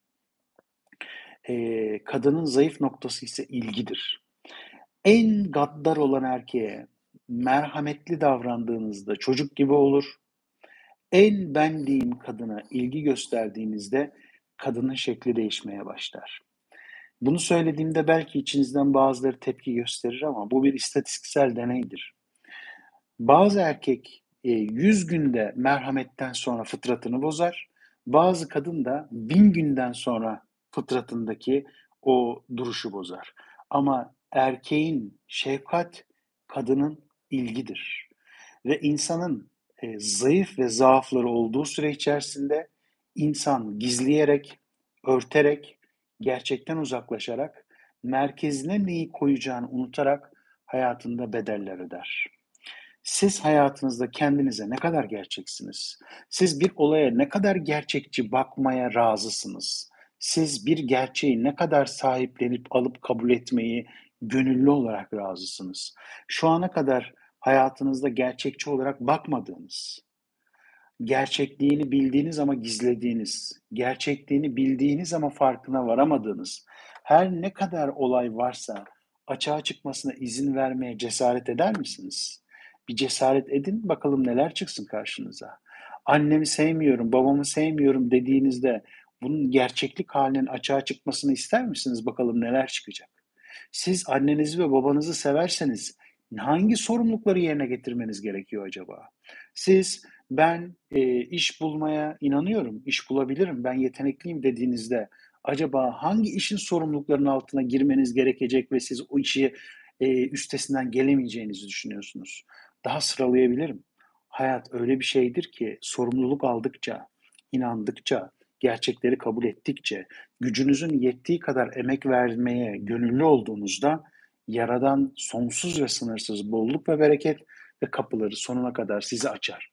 [SPEAKER 1] kadının zayıf noktası ise ilgidir. En gaddar olan erkeğe merhametli davrandığınızda çocuk gibi olur. En ben diyeyim kadına ilgi gösterdiğinizde kadının şekli değişmeye başlar. Bunu söylediğimde belki içinizden bazıları tepki gösterir ama bu bir istatistiksel deneydir. Bazı erkek 100 günde merhametten sonra fıtratını bozar. Bazı kadın da 1000 günden sonra fıtratındaki o duruşu bozar. Ama erkeğin şefkat, kadının ilgidir. Ve insanın zayıf ve zaafları olduğu süre içerisinde insan gizleyerek, örterek, gerçekten uzaklaşarak, merkezine neyi koyacağını unutarak hayatında bedeller öder. Siz hayatınızda kendinize ne kadar gerçeksiniz? Siz bir olaya ne kadar gerçekçi bakmaya razısınız? Siz bir gerçeği ne kadar sahiplenip alıp kabul etmeyi gönüllü olarak razısınız? Şu ana kadar hayatınızda gerçekçi olarak bakmadığınız, gerçekliğini bildiğiniz ama gizlediğiniz, gerçekliğini bildiğiniz ama farkına varamadığınız, her ne kadar olay varsa açığa çıkmasına izin vermeye cesaret eder misiniz? Bir cesaret edin bakalım neler çıksın karşınıza. Annemi sevmiyorum, babamı sevmiyorum dediğinizde bunun gerçeklik halinin açığa çıkmasını ister misiniz? Bakalım neler çıkacak. Siz annenizi ve babanızı severseniz hangi sorumlulukları yerine getirmeniz gerekiyor acaba? Siz ben iş bulmaya inanıyorum, iş bulabilirim, ben yetenekliyim dediğinizde acaba hangi işin sorumluluklarının altına girmeniz gerekecek ve siz o işi üstesinden gelemeyeceğinizi düşünüyorsunuz? Daha sıralayabilirim. Hayat öyle bir şeydir ki sorumluluk aldıkça, inandıkça, gerçekleri kabul ettikçe, gücünüzün yettiği kadar emek vermeye gönüllü olduğunuzda Yaradan sonsuz ve sınırsız bolluk ve bereket ve kapıları sonuna kadar size açar.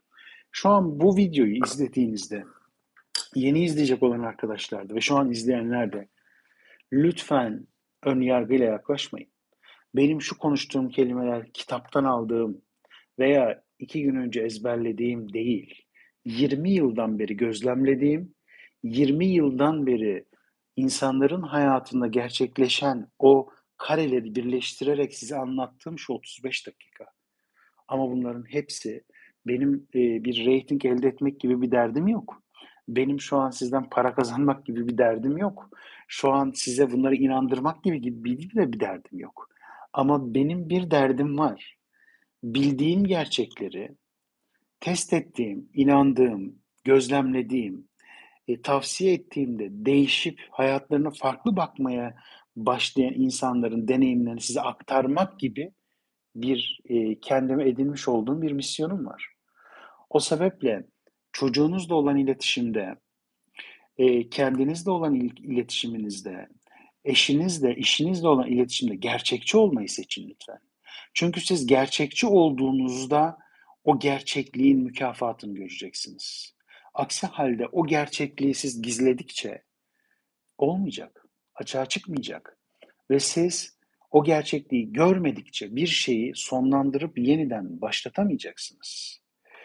[SPEAKER 1] Şu an bu videoyu izlediğinizde yeni izleyecek olan arkadaşlar da ve şu an izleyenler de lütfen ön yargıyla yaklaşmayın. Benim şu konuştuğum kelimeler kitaptan aldığım veya 2 gün önce ezberlediğim değil. 20 yıldan beri gözlemlediğim, 20 yıldan beri insanların hayatında gerçekleşen o kareleri birleştirerek size anlattığım şu 35 dakika. Ama bunların hepsi benim bir reyting elde etmek gibi bir derdim yok. Benim şu an sizden para kazanmak gibi bir derdim yok. Şu an size bunları inandırmak gibi de bir derdim yok. Ama benim bir derdim var. Bildiğim gerçekleri test ettiğim, inandığım, gözlemlediğim, tavsiye ettiğimde değişip hayatlarına farklı bakmaya başlayan insanların deneyimlerini size aktarmak gibi bir kendime edinmiş olduğum bir misyonum var. O sebeple çocuğunuzla olan iletişimde, kendinizle olan iletişiminizde, eşinizle, işinizle olan iletişimde gerçekçi olmayı seçin lütfen. Çünkü siz gerçekçi olduğunuzda o gerçekliğin mükafatını göreceksiniz. Aksi halde o gerçekliği siz gizledikçe olmayacak, açığa çıkmayacak ve siz o gerçekliği görmedikçe bir şeyi sonlandırıp yeniden başlatamayacaksınız.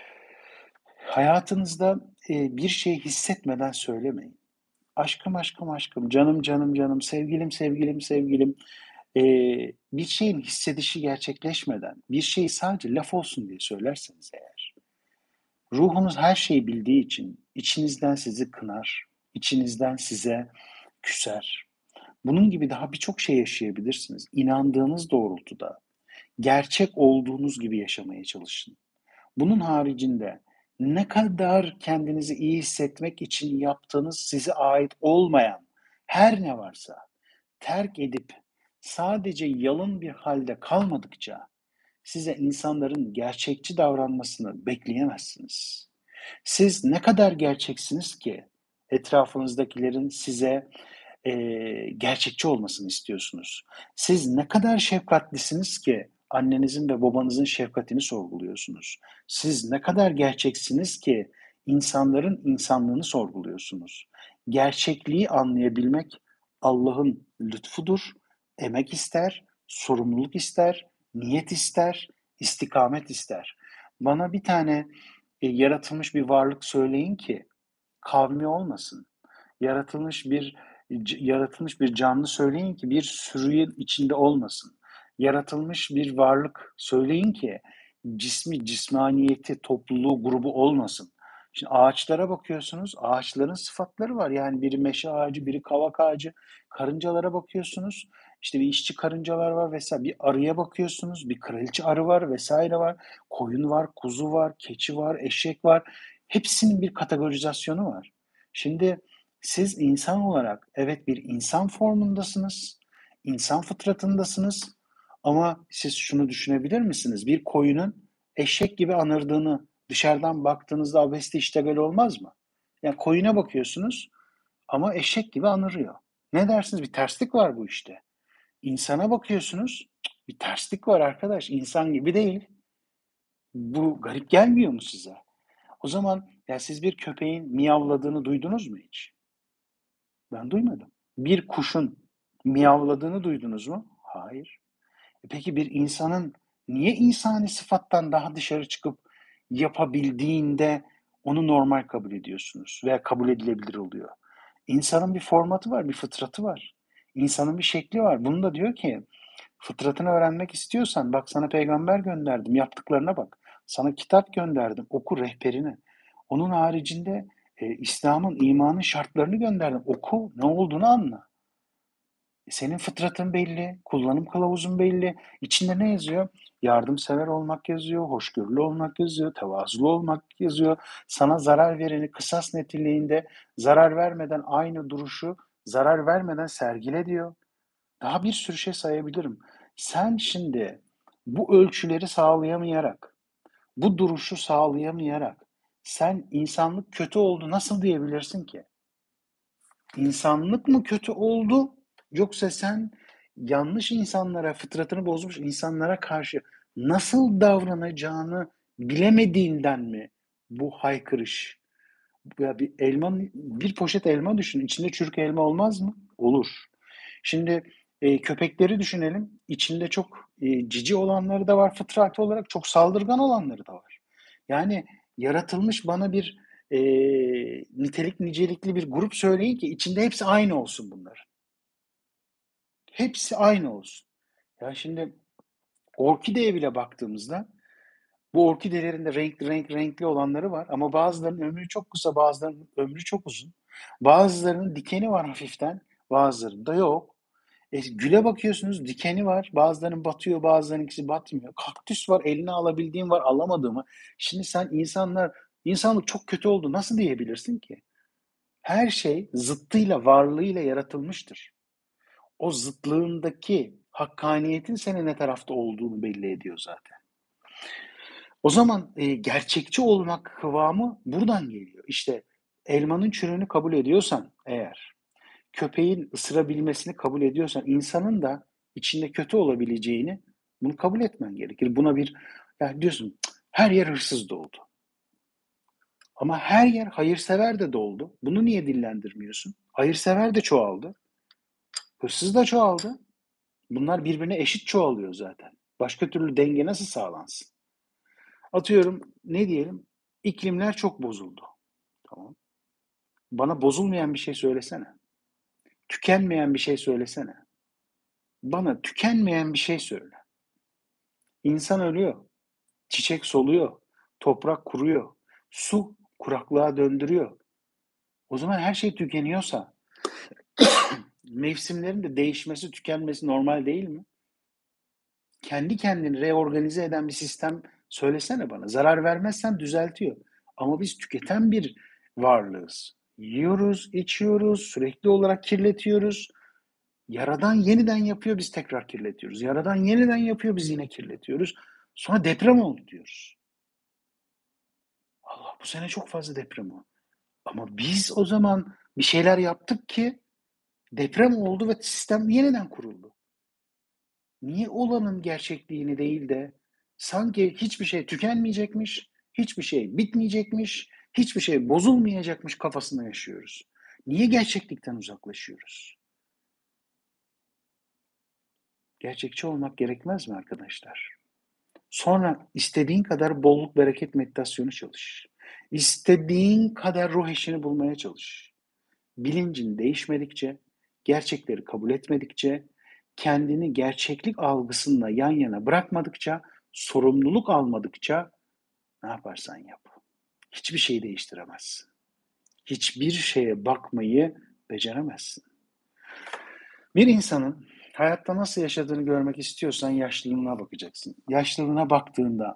[SPEAKER 1] Hayatınızda bir şey hissetmeden söylemeyin. Aşkım, aşkım, aşkım, canım, canım, canım, sevgilim, sevgilim, sevgilim. Bir şeyin hissedişi gerçekleşmeden, bir şeyi sadece laf olsun diye söylerseniz eğer, ruhunuz her şeyi bildiği için içinizden sizi kınar, içinizden size küser. Bunun gibi daha birçok şey yaşayabilirsiniz. İnandığınız doğrultuda, gerçek olduğunuz gibi yaşamaya çalışın. Bunun haricinde ne kadar kendinizi iyi hissetmek için yaptığınız size ait olmayan her ne varsa terk edip sadece yalın bir halde kalmadıkça size insanların gerçekçi davranmasını bekleyemezsiniz. Siz ne kadar gerçeksiniz ki etrafınızdakilerin size gerçekçi olmasını istiyorsunuz. Siz ne kadar şefkatlisiniz ki annenizin ve babanızın şefkatini sorguluyorsunuz. Siz ne kadar gerçeksiniz ki insanların insanlığını sorguluyorsunuz. Gerçekliği anlayabilmek Allah'ın lütfudur, emek ister, sorumluluk ister, niyet ister, istikamet ister. Bana bir tane yaratılmış bir varlık söyleyin ki kavmi olmasın. Yaratılmış bir yaratılmış bir canlı söyleyin ki bir sürünün içinde olmasın. Yaratılmış bir varlık söyleyin ki cismaniyeti, topluluğu, grubu olmasın. Şimdi ağaçlara bakıyorsunuz, ağaçların sıfatları var. Yani biri meşe ağacı, biri kavak ağacı. Karıncalara bakıyorsunuz, işte bir işçi karıncalar var vesaire. Bir arıya bakıyorsunuz, bir kraliçe arı var vesaire var. Koyun var, kuzu var, keçi var, eşek var. Hepsinin bir kategorizasyonu var. Şimdi siz insan olarak evet bir insan formundasınız, insan fıtratındasınız ama siz şunu düşünebilir misiniz? Bir koyunun eşek gibi anırdığını dışarıdan baktığınızda abesti iştegal olmaz mı? Yani koyuna bakıyorsunuz ama eşek gibi anırıyor. Ne dersiniz? Bir terslik var bu işte. İnsana bakıyorsunuz, bir terslik var arkadaş. İnsan gibi değil. Bu garip gelmiyor mu size? O zaman ya siz bir köpeğin miyavladığını duydunuz mu hiç? Ben duymadım. Bir kuşun miyavladığını duydunuz mu? Hayır. Peki bir insanın niye insani sıfattan daha dışarı çıkıp yapabildiğinde onu normal kabul ediyorsunuz veya kabul edilebilir oluyor? İnsanın bir formatı var, bir fıtratı var. İnsanın bir şekli var. Bunu da diyor ki fıtratını öğrenmek istiyorsan bak sana peygamber gönderdim, yaptıklarına bak. Sana kitap gönderdim, oku rehberini. Onun haricinde İslam'ın, imanın şartlarını gönderdim. Oku, ne olduğunu anla. Senin fıtratın belli, kullanım kılavuzun belli. İçinde ne yazıyor? Yardımsever olmak yazıyor, hoşgörülü olmak yazıyor, tevazulu olmak yazıyor. Sana zarar vereni kısas niteliğinde zarar vermeden aynı duruşu zarar vermeden sergile diyor. Daha bir sürü şey sayabilirim. Sen şimdi bu ölçüleri sağlayamayarak, bu duruşu sağlayamayarak sen insanlık kötü oldu nasıl diyebilirsin ki? İnsanlık mı kötü oldu yoksa sen yanlış insanlara, fıtratını bozmuş insanlara karşı nasıl davranacağını bilemediğinden mi bu haykırış. Ya bir poşet elma düşünün. İçinde çürük elma olmaz mı? Olur. Şimdi köpekleri düşünelim. İçinde çok cici olanları da var fıtratı olarak, çok saldırgan olanları da var. Yani yaratılmış bana bir nitelik nicelikli bir grup söyleyin ki içinde hepsi aynı olsun bunların. Hepsi aynı olsun. Ya şimdi orkideye bile baktığımızda bu orkidelerin de renkli olanları var ama bazılarının ömrü çok kısa, bazılarının ömrü çok uzun. Bazılarının dikeni var hafiften, bazılarında yok. Güle bakıyorsunuz dikeni var, bazılarının batıyor, bazılarınkisi batmıyor. Kaktüs var, eline alabildiğin var, alamadığımı. Şimdi sen insanlık çok kötü oldu nasıl diyebilirsin ki? Her şey zıttıyla, varlığıyla yaratılmıştır. O zıtlığındaki hakkaniyetin senin ne tarafta olduğunu belli ediyor zaten. O zaman gerçekçi olmak kıvamı buradan geliyor. İşte elmanın çürüğünü kabul ediyorsan eğer, köpeğin ısırabilmesini kabul ediyorsan, insanın da içinde kötü olabileceğini bunu kabul etmen gerekir. Buna bir ya diyorsun her yer hırsız doldu. Ama her yer hayırsever de doldu. Bunu niye dillendirmiyorsun? Hayırsever de çoğaldı. Hırsız da çoğaldı. Bunlar birbirine eşit çoğalıyor zaten. Başka türlü denge nasıl sağlansın? Atıyorum ne diyelim? İklimler çok bozuldu. Tamam. Bana bozulmayan bir şey söylesene. Tükenmeyen bir şey söylesene. Bana tükenmeyen bir şey söyle. İnsan ölüyor. Çiçek soluyor. Toprak kuruyor. Su kuraklığa döndürüyor. O zaman her şey tükeniyorsa mevsimlerin de değişmesi, tükenmesi normal değil mi? Kendi kendini reorganize eden bir sistem söylesene bana. Zarar vermezsen düzeltiyor. Ama biz tüketen bir varlığız. Yiyoruz, içiyoruz, sürekli olarak kirletiyoruz. Yaradan yeniden yapıyor, biz tekrar kirletiyoruz. Yaradan yeniden yapıyor, biz yine kirletiyoruz. Sonra deprem oldu diyoruz. Allah bu sene çok fazla deprem oldu. Ama biz o zaman bir şeyler yaptık ki deprem oldu ve sistem yeniden kuruldu. Niye olanın gerçekliğini değil de sanki hiçbir şey tükenmeyecekmiş, hiçbir şey bitmeyecekmiş, hiçbir şey bozulmayacakmış kafasında yaşıyoruz? Niye gerçeklikten uzaklaşıyoruz? Gerçekçi olmak gerekmez mi arkadaşlar? Sonra istediğin kadar bolluk bereket meditasyonu çalış. İstediğin kadar ruh eşini bulmaya çalış. Bilincin değişmedikçe, gerçekleri kabul etmedikçe, kendini gerçeklik algısıyla yan yana bırakmadıkça, sorumluluk almadıkça ne yaparsan yap. Hiçbir şeyi değiştiremezsin. Hiçbir şeye bakmayı beceremezsin. Bir insanın hayatta nasıl yaşadığını görmek istiyorsan yaşlılığına bakacaksın. Yaşlılığına baktığında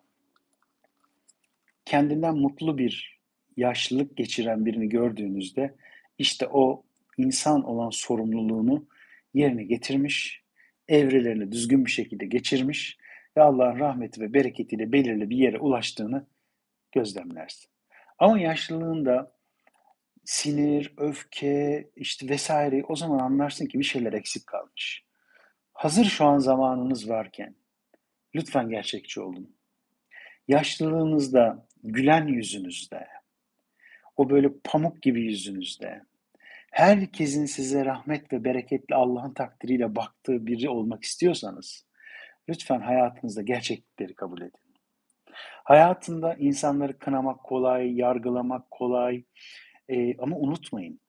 [SPEAKER 1] kendinden mutlu bir yaşlılık geçiren birini gördüğünüzde işte o insan olan sorumluluğunu yerine getirmiş, evrelerini düzgün bir şekilde geçirmiş ve Allah'ın rahmeti ve bereketiyle belirli bir yere ulaştığını gözlemlersin. Ama yaşlılığında sinir, öfke, işte vesaire o zaman anlarsın ki bir şeyler eksik kalmış. Hazır şu an zamanınız varken lütfen gerçekçi olun. Yaşlılığınızda, gülen yüzünüzde, o böyle pamuk gibi yüzünüzde, herkesin size rahmet ve bereketle Allah'ın takdiriyle baktığı biri olmak istiyorsanız, lütfen hayatınızda gerçeklikleri kabul edin. Hayatında insanları kınamak kolay, yargılamak kolay ama unutmayın,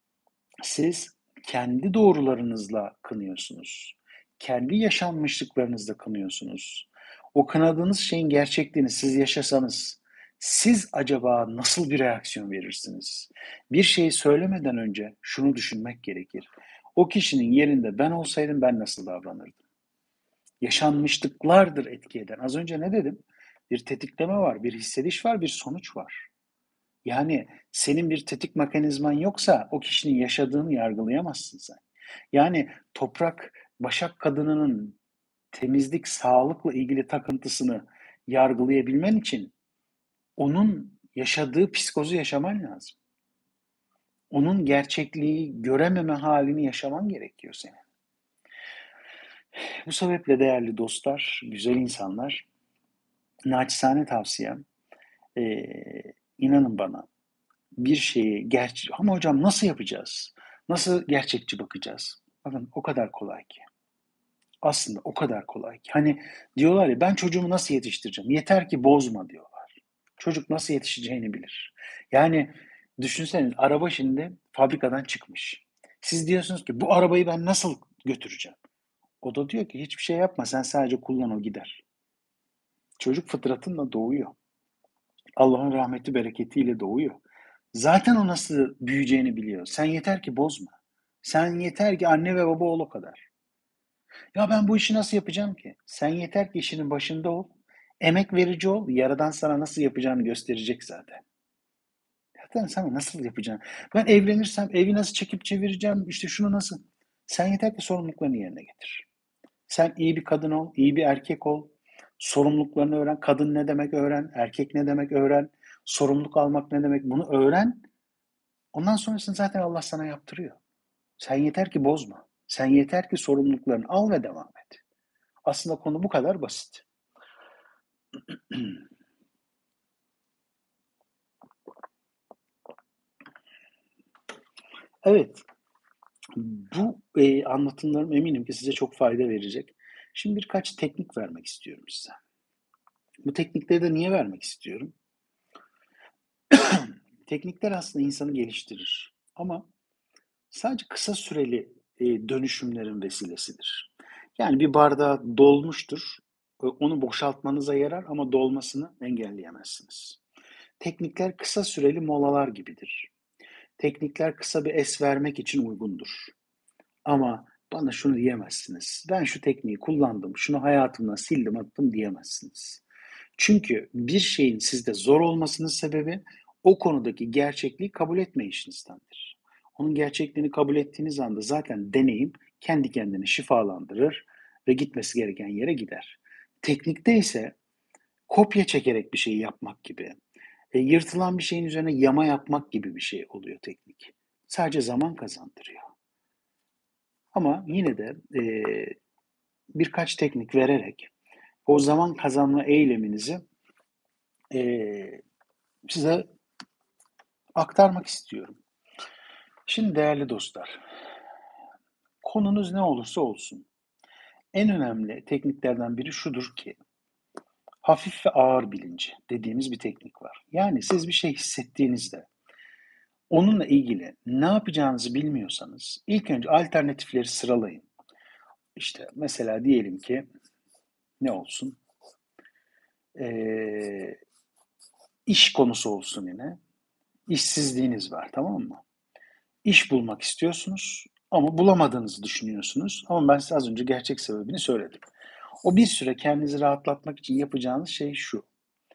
[SPEAKER 1] siz kendi doğrularınızla kınıyorsunuz. Kendi yaşanmışlıklarınızla kınıyorsunuz. O kınadığınız şeyin gerçekliğini siz yaşasanız, siz acaba nasıl bir reaksiyon verirsiniz? Bir şeyi söylemeden önce şunu düşünmek gerekir. O kişinin yerinde ben olsaydım ben nasıl davranırdım? Yaşanmışlıklardır etki eden. Az önce ne dedim? Bir tetikleme var, bir hissediş var, bir sonuç var. Yani senin bir tetik mekanizman yoksa o kişinin yaşadığını yargılayamazsın sen. Yani Toprak, Başak kadınının temizlik, sağlıkla ilgili takıntısını yargılayabilmen için onun yaşadığı psikozu yaşaman lazım. Onun gerçekliği görememe halini yaşaman gerekiyor senin. Bu sebeple değerli dostlar, güzel insanlar, naçizane tavsiyem, İnanın bana, bir şeyi ama hocam nasıl yapacağız? Nasıl gerçekçi bakacağız? Bakın o kadar kolay ki. Aslında o kadar kolay ki. Hani diyorlar ya, ben çocuğumu nasıl yetiştireceğim? Yeter ki bozma diyorlar. Çocuk nasıl yetişeceğini bilir. Yani düşünseniz, araba şimdi fabrikadan çıkmış. Siz diyorsunuz ki bu arabayı ben nasıl götüreceğim? O da diyor ki hiçbir şey yapma, sen sadece kullan, o gider. Çocuk fıtratınla doğuyor. Allah'ın rahmeti bereketiyle doğuyor. Zaten o nasıl büyüyeceğini biliyor. Sen yeter ki bozma. Sen yeter ki anne ve baba ol, o kadar. Ya ben bu işi nasıl yapacağım ki? Sen yeter ki işinin başında ol. Emek verici ol. Yaradan sana nasıl yapacağını gösterecek zaten. Zaten sana nasıl yapacağını. Ben evlenirsem evi nasıl çekip çevireceğim, işte şunu nasıl. Sen yeter ki sorumluluklarını yerine getir. Sen iyi bir kadın ol, iyi bir erkek ol. Sorumluluklarını öğren. Kadın ne demek öğren, erkek ne demek öğren. Sorumluluk almak ne demek, bunu öğren. Ondan sonrasını zaten Allah sana yaptırıyor. Sen yeter ki bozma. Sen yeter ki sorumluluklarını al ve devam et. Aslında konu bu kadar basit. Evet, bu anlatımlarım eminim ki size çok fayda verecek. Şimdi birkaç teknik vermek istiyorum size. Bu teknikleri de niye vermek istiyorum? Teknikler aslında insanı geliştirir. Ama sadece kısa süreli dönüşümlerin vesilesidir. Yani bir bardağı dolmuştur, onu boşaltmanıza yarar ama dolmasını engelleyemezsiniz. Teknikler kısa süreli molalar gibidir. Teknikler kısa bir es vermek için uygundur. Ama bana şunu diyemezsiniz. Ben şu tekniği kullandım, şunu hayatımdan sildim attım diyemezsiniz. Çünkü bir şeyin sizde zor olmasının sebebi o konudaki gerçekliği kabul etmeyişinizdendir. Onun gerçekliğini kabul ettiğiniz anda zaten deneyim kendi kendini şifalandırır ve gitmesi gereken yere gider. Teknikte ise kopya çekerek bir şeyi yapmak gibi, yırtılan bir şeyin üzerine yama yapmak gibi bir şey oluyor teknik. Sadece zaman kazandırıyor. Ama yine de birkaç teknik vererek o zaman kazanma eyleminizi size aktarmak istiyorum. Şimdi değerli dostlar, konunuz ne olursa olsun, en önemli tekniklerden biri şudur ki, hafif ve ağır bilinci dediğimiz bir teknik var. Yani siz bir şey hissettiğinizde, onunla ilgili ne yapacağınızı bilmiyorsanız, ilk önce alternatifleri sıralayın. İşte mesela diyelim ki ne olsun? İş konusu olsun yine. İşsizliğiniz var, tamam mı? İş bulmak istiyorsunuz ama bulamadığınızı düşünüyorsunuz. Ama ben size az önce gerçek sebebini söyledim. O bir süre kendinizi rahatlatmak için yapacağınız şey şu.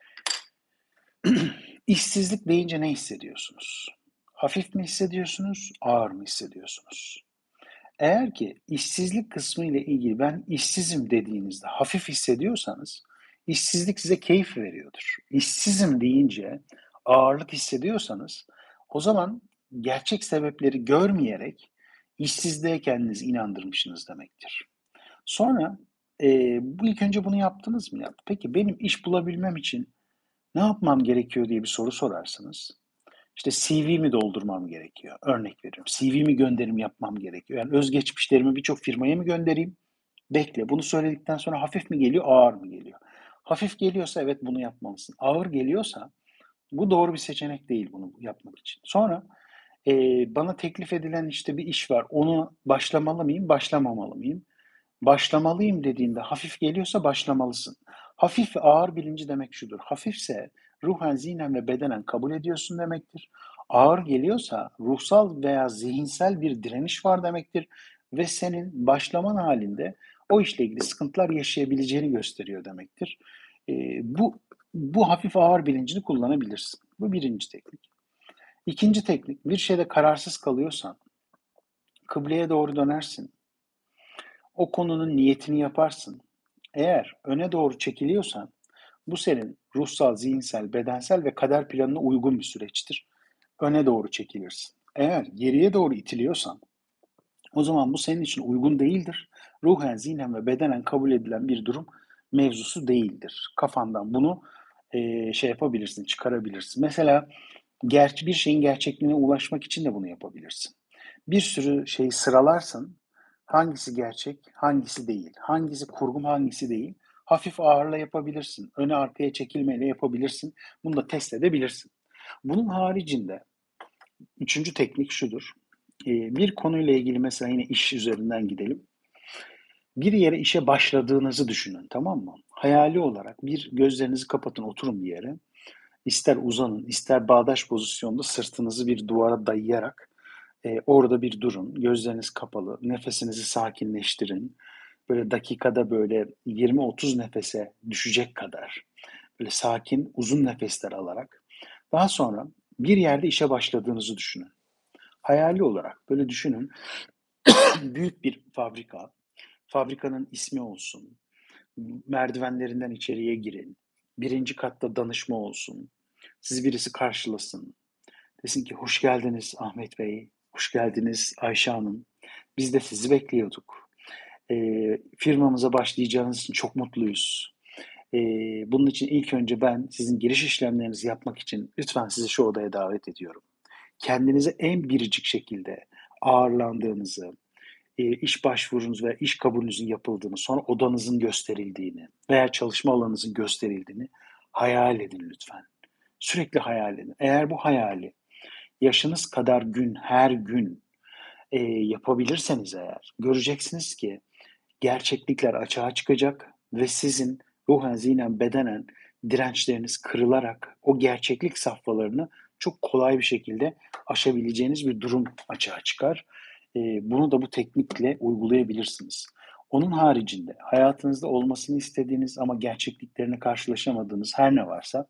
[SPEAKER 1] İşsizlik deyince ne hissediyorsunuz? Hafif mi hissediyorsunuz, ağır mı hissediyorsunuz? Eğer ki işsizlik kısmı ile ilgili ben işsizim dediğinizde hafif hissediyorsanız, işsizlik size keyif veriyordur. İşsizim deyince ağırlık hissediyorsanız, o zaman gerçek sebepleri görmeyerek işsizliğe kendinizi inandırmışsınız demektir. Sonra bu ilk önce bunu yaptınız mı? Yaptı. Peki benim iş bulabilmem için ne yapmam gerekiyor diye bir soru sorarsınız. İşte CV mi doldurmam gerekiyor? Örnek veriyorum. CV mi gönderim yapmam gerekiyor? Yani özgeçmişlerimi birçok firmaya mı göndereyim? Bekle. Bunu söyledikten sonra hafif mi geliyor, ağır mı geliyor? Hafif geliyorsa evet bunu yapmalısın. Ağır geliyorsa bu doğru bir seçenek değil bunu yapmak için. Sonra bana teklif edilen işte bir iş var. Onu başlamalı mıyım, başlamamalı mıyım? Başlamalıyım dediğinde hafif geliyorsa başlamalısın. Hafif ve ağır bilinci demek şudur. Hafifse ruhen, zihnen ve bedenen kabul ediyorsun demektir. Ağır geliyorsa ruhsal veya zihinsel bir direniş var demektir ve senin başlaman halinde o işle ilgili sıkıntılar yaşayabileceğini gösteriyor demektir. Bu hafif ağır bilincini kullanabilirsin. Bu birinci teknik. İkinci teknik, bir şeyde kararsız kalıyorsan kıbleye doğru dönersin. O konunun niyetini yaparsın. Eğer öne doğru çekiliyorsan bu senin ruhsal, zihinsel, bedensel ve kader planına uygun bir süreçtir. Öne doğru çekilirsin. Eğer geriye doğru itiliyorsan o zaman bu senin için uygun değildir. Ruhen, zihnen ve bedenen kabul edilen bir durum mevzusu değildir. Kafandan bunu şey yapabilirsin, çıkarabilirsin. Mesela bir şeyin gerçekliğine ulaşmak için de bunu yapabilirsin. Bir sürü şeyi sıralarsın. Hangisi gerçek, hangisi değil, hangisi kurgu, hangisi değil. Hafif ağırla yapabilirsin. Öne arkaya çekilmeyle yapabilirsin. Bunu da test edebilirsin. Bunun haricinde üçüncü teknik şudur. Bir konuyla ilgili mesela yine iş üzerinden gidelim. Bir yere işe başladığınızı düşünün, tamam mı? Hayali olarak bir gözlerinizi kapatın, oturun bir yere. İster uzanın, ister bağdaş pozisyonda sırtınızı bir duvara dayayarak orada bir durun. Gözleriniz kapalı, nefesinizi sakinleştirin. Böyle dakikada böyle 20-30 nefese düşecek kadar böyle sakin, uzun nefesler alarak daha sonra bir yerde işe başladığınızı düşünün. Hayali olarak böyle düşünün. Büyük bir fabrika, fabrikanın ismi olsun. Merdivenlerinden içeriye girin. Birinci katta danışma olsun. Sizi birisi karşılasın. Desin ki hoş geldiniz Ahmet Bey, hoş geldiniz Ayşe Hanım. Biz de sizi bekliyorduk. Firmamıza başlayacağınız için çok mutluyuz. Bunun için ilk önce ben sizin giriş işlemlerinizi yapmak için lütfen sizi şu odaya davet ediyorum. Kendinize en biricik şekilde ağırlandığınızı, iş başvurunuz veya iş kabulünüzün yapıldığını, sonra odanızın gösterildiğini veya çalışma alanınızın gösterildiğini hayal edin lütfen. Sürekli hayal edin. Eğer bu hayali yaşınız kadar gün, her gün yapabilirseniz eğer, göreceksiniz ki gerçeklikler açığa çıkacak ve sizin ruhen, zihnen, bedenen dirençleriniz kırılarak o gerçeklik safhalarını çok kolay bir şekilde aşabileceğiniz bir durum açığa çıkar. Bunu da bu teknikle uygulayabilirsiniz. Onun haricinde hayatınızda olmasını istediğiniz ama gerçekliklerine karşılaşamadığınız her ne varsa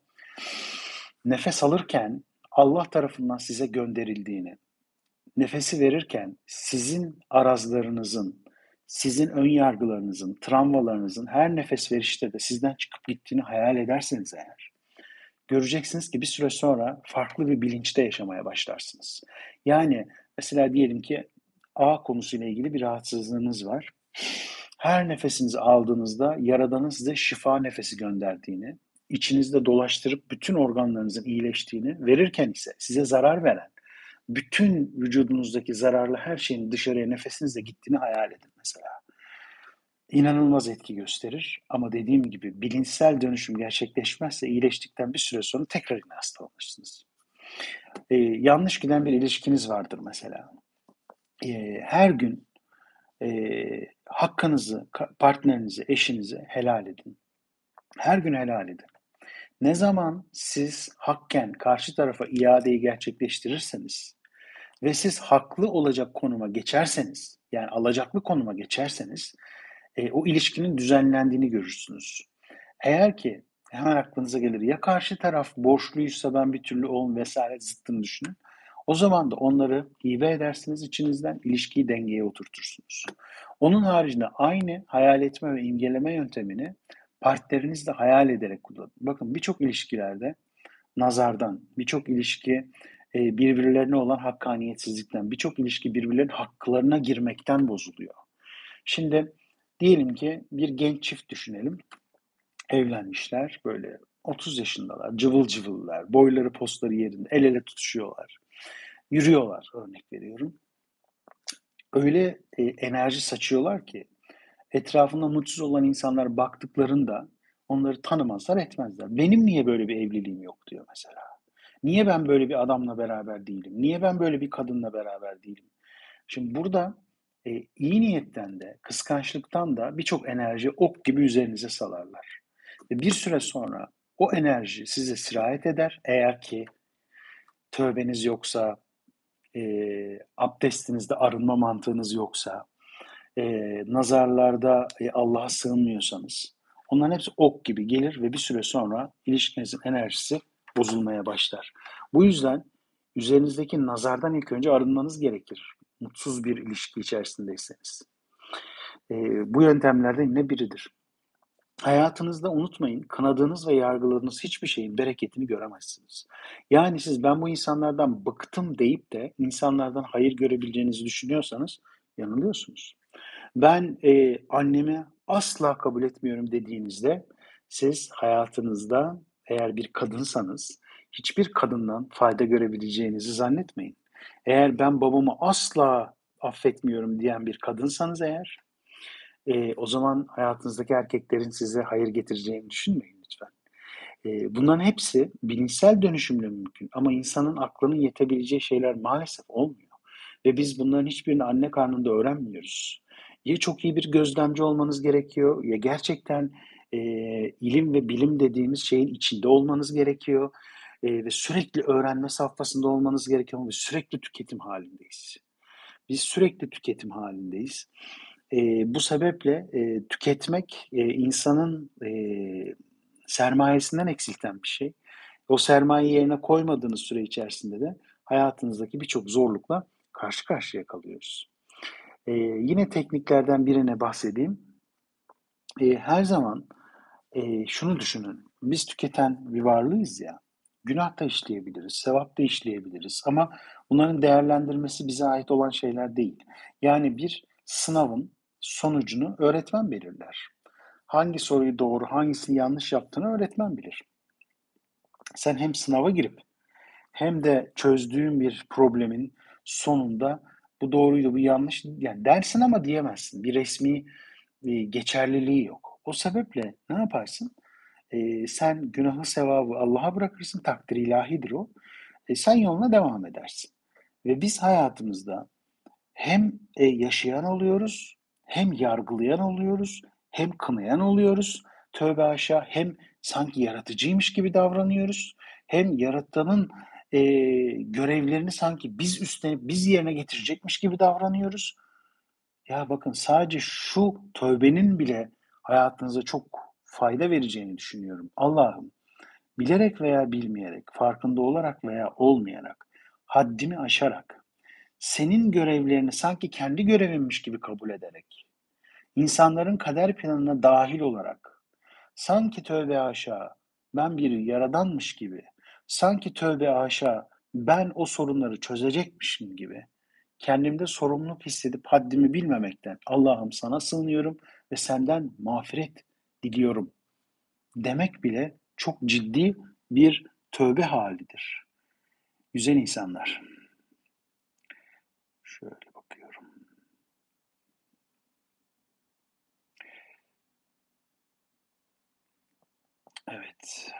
[SPEAKER 1] nefes alırken Allah tarafından size gönderildiğini, nefesi verirken sizin arazlarınızın, sizin ön yargılarınızın, travmalarınızın her nefes verişte de sizden çıkıp gittiğini hayal ederseniz eğer, göreceksiniz ki bir süre sonra farklı bir bilinçte yaşamaya başlarsınız. Yani mesela diyelim ki A konusuyla ilgili bir rahatsızlığınız var. Her nefesinizi aldığınızda Yaradan'ın size şifa nefesi gönderdiğini, içinizde dolaştırıp bütün organlarınızın iyileştiğini, verirken ise size zarar veren, bütün vücudunuzdaki zararlı her şeyin dışarıya nefesinizle gittiğini hayal edin mesela. İnanılmaz etki gösterir ama dediğim gibi bilinçsel dönüşüm gerçekleşmezse iyileştikten bir süre sonra tekrar yine hastalanırsınız. Yanlış giden bir ilişkiniz vardır mesela. Her gün hakkınızı, partnerinize, eşinize helal edin. Her gün helal edin. Ne zaman siz hakken karşı tarafa iadeyi gerçekleştirirseniz ve siz haklı olacak konuma geçerseniz, yani alacaklı konuma geçerseniz, o ilişkinin düzenlendiğini görürsünüz. Eğer ki hemen aklınıza gelir ya karşı taraf borçluysa ben bir türlü vesaire zıttını düşünün. O zaman da onları hibe edersiniz içinizden, ilişkiyi dengeye oturtursunuz. Onun haricinde aynı hayal etme ve imgeleme yöntemini partnerinizle hayal ederek kullanın. Bakın birçok ilişkilerde nazardan, birçok ilişki birbirlerine olan hakkaniyetsizlikten, birçok ilişki birbirlerinin haklarına girmekten bozuluyor. Şimdi diyelim ki bir genç çift düşünelim. Evlenmişler böyle 30 yaşındalar, cıvıl cıvıllar, boyları postları yerinde, el ele tutuşuyorlar. Yürüyorlar örnek veriyorum. Öyle enerji saçıyorlar ki etrafında mutsuz olan insanlar baktıklarında onları tanımazlar etmezler. Benim niye böyle bir evliliğim yok diyor mesela. Niye ben böyle bir adamla beraber değilim? Niye ben böyle bir kadınla beraber değilim? Şimdi burada iyi niyetten de kıskançlıktan da birçok enerji ok gibi üzerinize salarlar. Ve bir süre sonra o enerji size sirayet eder. Eğer ki tövbeniz yoksa, abdestinizde arınma mantığınız yoksa, nazarlarda Allah'a sığınmıyorsanız onların hepsi ok gibi gelir ve bir süre sonra ilişkinizin enerjisi bozulmaya başlar. Bu yüzden üzerinizdeki nazardan ilk önce arınmanız gerekir. Mutsuz bir ilişki içerisindeyseniz. Bu yöntemlerden yine biridir. Hayatınızda unutmayın, kınadığınız ve yargıladığınız hiçbir şeyin bereketini göremezsiniz. Yani siz ben bu insanlardan bıktım deyip de insanlardan hayır görebileceğinizi düşünüyorsanız yanılıyorsunuz. Ben annemi asla kabul etmiyorum dediğinizde siz hayatınızda Eğer bir kadınsanız hiçbir kadından fayda görebileceğinizi zannetmeyin. Eğer ben babamı asla affetmiyorum diyen bir kadınsanız eğer, o zaman hayatınızdaki erkeklerin size hayır getireceğini düşünmeyin lütfen. Bunların hepsi bilinçsel dönüşümle mümkün ama insanın aklının yetebileceği şeyler maalesef olmuyor ve biz bunların hiçbirini anne karnında öğrenmiyoruz. Ya çok iyi bir gözlemci olmanız gerekiyor ya gerçekten, ilim ve bilim dediğimiz şeyin içinde olmanız gerekiyor, ve sürekli öğrenme safhasında olmanız gerekiyor ve sürekli tüketim halindeyiz. Biz sürekli tüketim halindeyiz. Bu sebeple, tüketmek, insanın, sermayesinden eksilten bir şey. O sermayeyi yerine koymadığınız süre içerisinde de hayatınızdaki birçok zorlukla karşı karşıya kalıyoruz. Yine tekniklerden birine bahsedeyim. Her zaman, şunu düşünün, biz tüketen bir varlığız ya, günah da işleyebiliriz, sevap da işleyebiliriz ama bunların değerlendirmesi bize ait olan şeyler değil. Yani bir sınavın sonucunu öğretmen belirler. Hangi soruyu doğru, hangisini yanlış yaptığını öğretmen bilir. Sen hem sınava girip hem de çözdüğün bir problemin sonunda bu doğruydu, bu yanlış yani dersin ama diyemezsin. Bir resmi, geçerliliği yok. O sebeple ne yaparsın? Sen günahı sevabı Allah'a bırakırsın, takdir ilahidir o. Sen yoluna devam edersin. Ve biz hayatımızda hem, yaşayan oluyoruz, hem yargılayan oluyoruz, hem kınayan oluyoruz. Tövbe haşa, hem sanki yaratıcıymış gibi davranıyoruz, hem yaratanın, görevlerini sanki biz üstlenip biz yerine getirecekmiş gibi davranıyoruz. Ya bakın sadece şu tövbenin bile hayatınıza çok fayda vereceğini düşünüyorum. Allah'ım bilerek veya bilmeyerek, farkında olarak veya olmayarak, haddimi aşarak, senin görevlerini sanki kendi görevimmiş gibi kabul ederek, insanların kader planına dahil olarak, sanki tövbe haşa ben bir yaradanmış gibi, sanki tövbe haşa ben o sorunları çözecekmişim gibi kendimde sorumluluk hissedip haddimi bilmemekten Allah'ım sana sığınıyorum ve senden mağfiret diliyorum demek bile çok ciddi bir tövbe halidir. Güzel insanlar. Şöyle bakıyorum. Evet.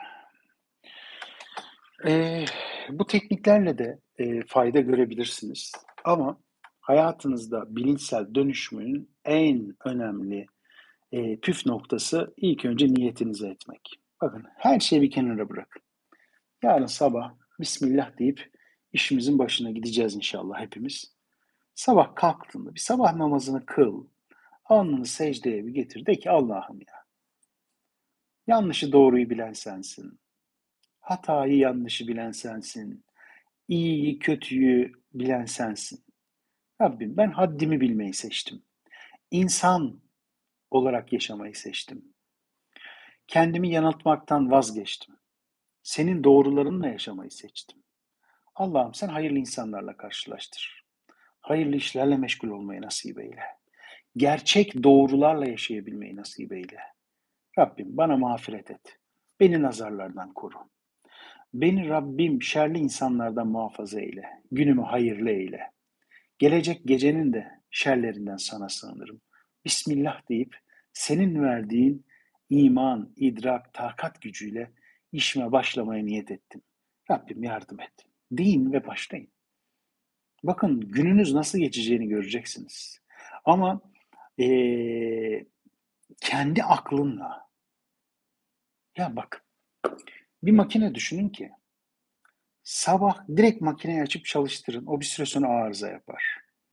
[SPEAKER 1] Eee, Bu tekniklerle de, fayda görebilirsiniz ama hayatınızda bilinçsel dönüşümün en önemli, püf noktası ilk önce niyetinizi etmek. Bakın her şeyi bir kenara bırakın. Yarın sabah bismillah deyip işimizin başına gideceğiz inşallah hepimiz. Sabah kalktığında bir sabah namazını kıl, alnını secdeye bir getir. De ki Allah'ım ya, yanlışı doğruyu bilen sensin. Hatayı yanlışı bilen sensin. İyiyi kötüyü bilen sensin. Rabbim ben haddimi bilmeyi seçtim. İnsan olarak yaşamayı seçtim. Kendimi yanıltmaktan vazgeçtim. Senin doğrularınla yaşamayı seçtim. Allah'ım sen hayırlı insanlarla karşılaştır. Hayırlı işlerle meşgul olmayı nasip eyle. Gerçek doğrularla yaşayabilmeyi nasip eyle. Rabbim bana mağfiret et. Beni nazarlardan koru. Beni Rabbim şerli insanlardan muhafaza eyle. Günümü hayırlı eyle. Gelecek gecenin de şerlerinden sana sığınırım. Bismillah deyip senin verdiğin iman, idrak, takat gücüyle işime başlamaya niyet ettim. Rabbim yardım et. Deyin ve başlayın. Bakın gününüz nasıl geçeceğini göreceksiniz. Ama kendi aklınla, ya bak bir makine düşünün ki sabah direkt makineyi açıp çalıştırın. O bir süre sonra arıza yapar.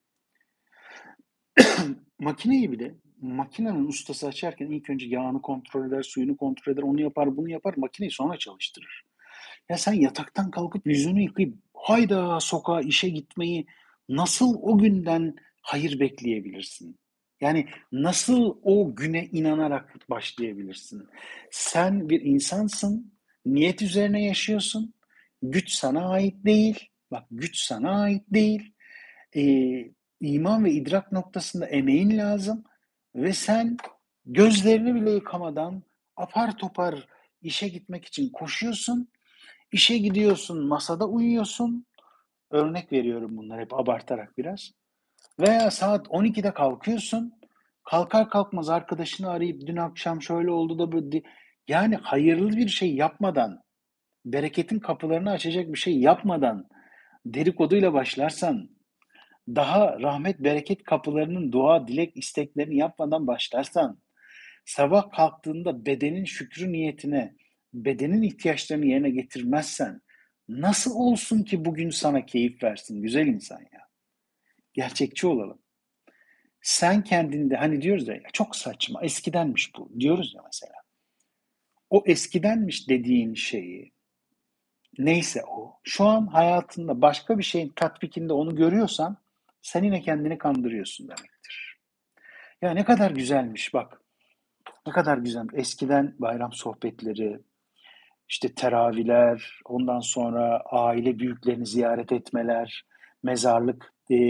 [SPEAKER 1] Makineyi bile makinenin ustası açarken ilk önce yağını kontrol eder, suyunu kontrol eder, onu yapar, bunu yapar, makineyi sonra çalıştırır. Ya sen yataktan kalkıp yüzünü yıkayıp hayda sokağa işe gitmeyi nasıl o günden hayır bekleyebilirsin? Yani nasıl o güne inanarak başlayabilirsin? Sen bir insansın, niyet üzerine yaşıyorsun. Güç sana ait değil. Bak güç sana ait değil. İman ve idrak noktasında emeğin lazım ve sen gözlerini bile yıkamadan apar topar işe gitmek için koşuyorsun, işe gidiyorsun, masada uyuyorsun. Örnek veriyorum bunları hep abartarak biraz. Veya saat 12'de kalkıyorsun. Kalkar kalkmaz arkadaşını arayıp dün akşam şöyle oldu da böyle yani hayırlı bir şey yapmadan, bereketin kapılarını açacak bir şey yapmadan dedikoduyla başlarsan, daha rahmet bereket kapılarının dua, dilek, isteklerini yapmadan başlarsan, sabah kalktığında bedenin şükrü niyetine, bedenin ihtiyaçlarını yerine getirmezsen, nasıl olsun ki bugün sana keyif versin güzel insan ya? Gerçekçi olalım. Sen kendinde hani diyoruz ya çok saçma, eskidenmiş bu diyoruz ya mesela. O eskidenmiş dediğin şeyi neyse o, şu an hayatında başka bir şeyin tatbikinde onu görüyorsan sen yine kendini kandırıyorsun demektir. Ya ne kadar güzelmiş bak. Ne kadar güzel. Eskiden bayram sohbetleri, işte teravihler, ondan sonra aile büyüklerini ziyaret etmeler, mezarlık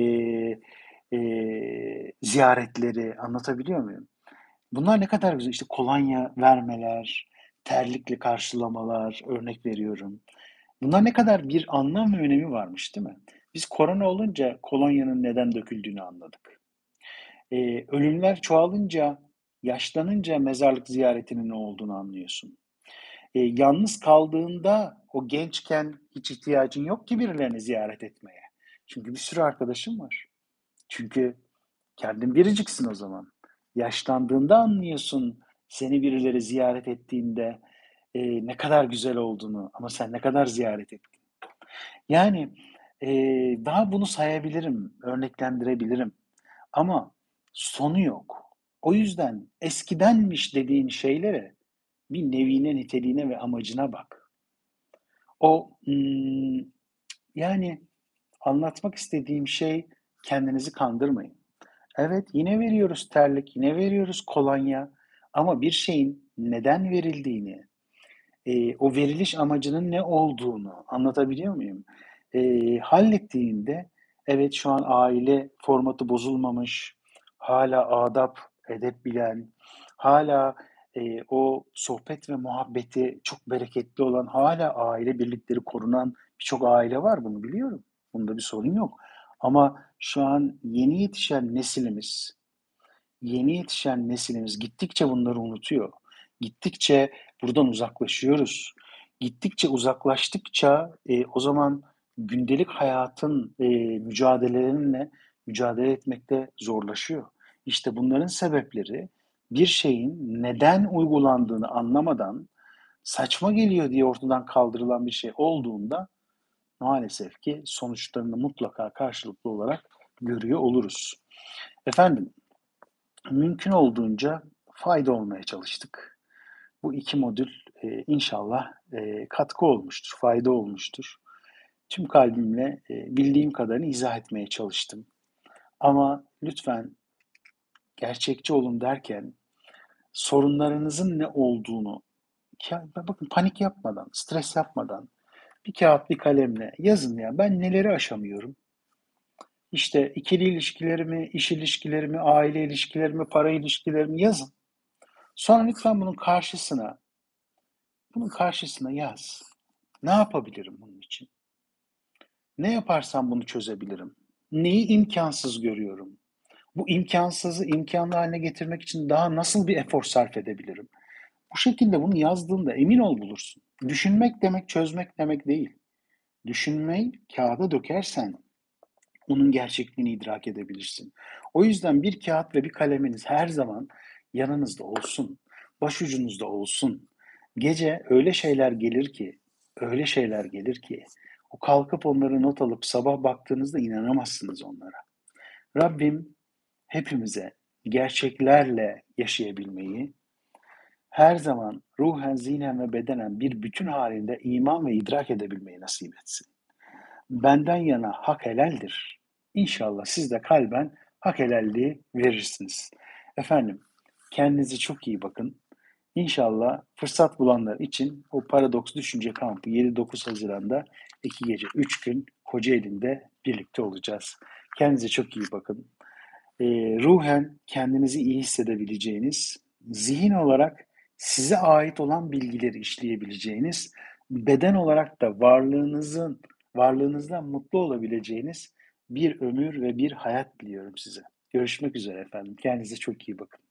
[SPEAKER 1] ziyaretleri anlatabiliyor muyum? Bunlar ne kadar güzel. İşte kolonya vermeler, terlikle karşılamalar, örnek veriyorum. Bunlar ne kadar bir anlam ve önemi varmış, değil mi? Biz korona olunca kolonyanın neden döküldüğünü anladık. Ölümler çoğalınca, yaşlanınca mezarlık ziyaretinin ne olduğunu anlıyorsun. Yalnız kaldığında o gençken hiç ihtiyacın yok ki birilerini ziyaret etmeye. Çünkü bir sürü arkadaşın var. Çünkü kendin biriciksin o zaman. Yaşlandığında anlıyorsun seni birileri ziyaret ettiğinde ne kadar güzel olduğunu ama sen ne kadar ziyaret ettin. Yani daha bunu sayabilirim, örneklendirebilirim ama sonu yok. O yüzden eskidenmiş dediğin şeylere bir nevine, niteliğine ve amacına bak. O yani anlatmak istediğim şey kendinizi kandırmayın. Evet, yine veriyoruz terlik, yine veriyoruz kolonya ama bir şeyin neden verildiğini, o veriliş amacının ne olduğunu anlatabiliyor muyum? Hallettiğinde evet şu an aile formatı bozulmamış, hala adap, edep bilen, hala o sohbet ve muhabbeti çok bereketli olan, hala aile birlikleri korunan birçok aile var bunu biliyorum. Bunda bir sorun yok. Ama şu an yeni yetişen neslimiz gittikçe bunları unutuyor. Gittikçe buradan uzaklaşıyoruz. Gittikçe uzaklaştıkça o zaman gündelik hayatın mücadelelerinle mücadele etmekte zorlaşıyor. İşte bunların sebepleri bir şeyin neden uygulandığını anlamadan saçma geliyor diye ortadan kaldırılan bir şey olduğunda maalesef ki sonuçlarını mutlaka karşılıklı olarak görüyor oluruz. Efendim, mümkün olduğunca fayda olmaya çalıştık. Bu 2 modül, inşallah, katkı olmuştur, fayda olmuştur. Tüm kalbimle, bildiğim kadarını izah etmeye çalıştım. Ama lütfen gerçekçi olun derken sorunlarınızın ne olduğunu bakın panik yapmadan, stres yapmadan bir kağıt bir kalemle yazın ya ben neleri aşamıyorum? İşte ikili ilişkilerimi, iş ilişkilerimi, aile ilişkilerimi, para ilişkilerimi yazın. Sonra lütfen bunun karşısına yaz. Ne yapabilirim bunun için? Ne yaparsam bunu çözebilirim? Neyi imkansız görüyorum? Bu imkansızı imkanlı haline getirmek için daha nasıl bir efor sarf edebilirim? Bu şekilde bunu yazdığında emin ol bulursun. Düşünmek demek çözmek demek değil. Düşünmeyi kağıda dökersen onun gerçekliğini idrak edebilirsin. O yüzden bir kağıt ve bir kaleminiz her zaman yanınızda olsun. Başucunuzda olsun. Gece öyle şeyler gelir ki o kalkıp onları not alıp sabah baktığınızda inanamazsınız onlara. Rabbim hepimize gerçeklerle yaşayabilmeyi, her zaman ruhen, zihnen ve bedenen bir bütün halinde iman ve idrak edebilmeyi nasip etsin. Benden yana hak helaldir. İnşallah siz de kalben hak helalliği verirsiniz. Efendim, kendinize çok iyi bakın. İnşallah fırsat bulanlar için o Paradoks Düşünce Kampı 7-9 Haziran'da 2 gece 3 gün Kocaeli'nde birlikte olacağız. Kendinize çok iyi bakın. Ruhen kendinizi iyi hissedebileceğiniz, zihin olarak size ait olan bilgileri işleyebileceğiniz, beden olarak da varlığınızdan mutlu olabileceğiniz bir ömür ve bir hayat diliyorum size. Görüşmek üzere efendim. Kendinize çok iyi bakın.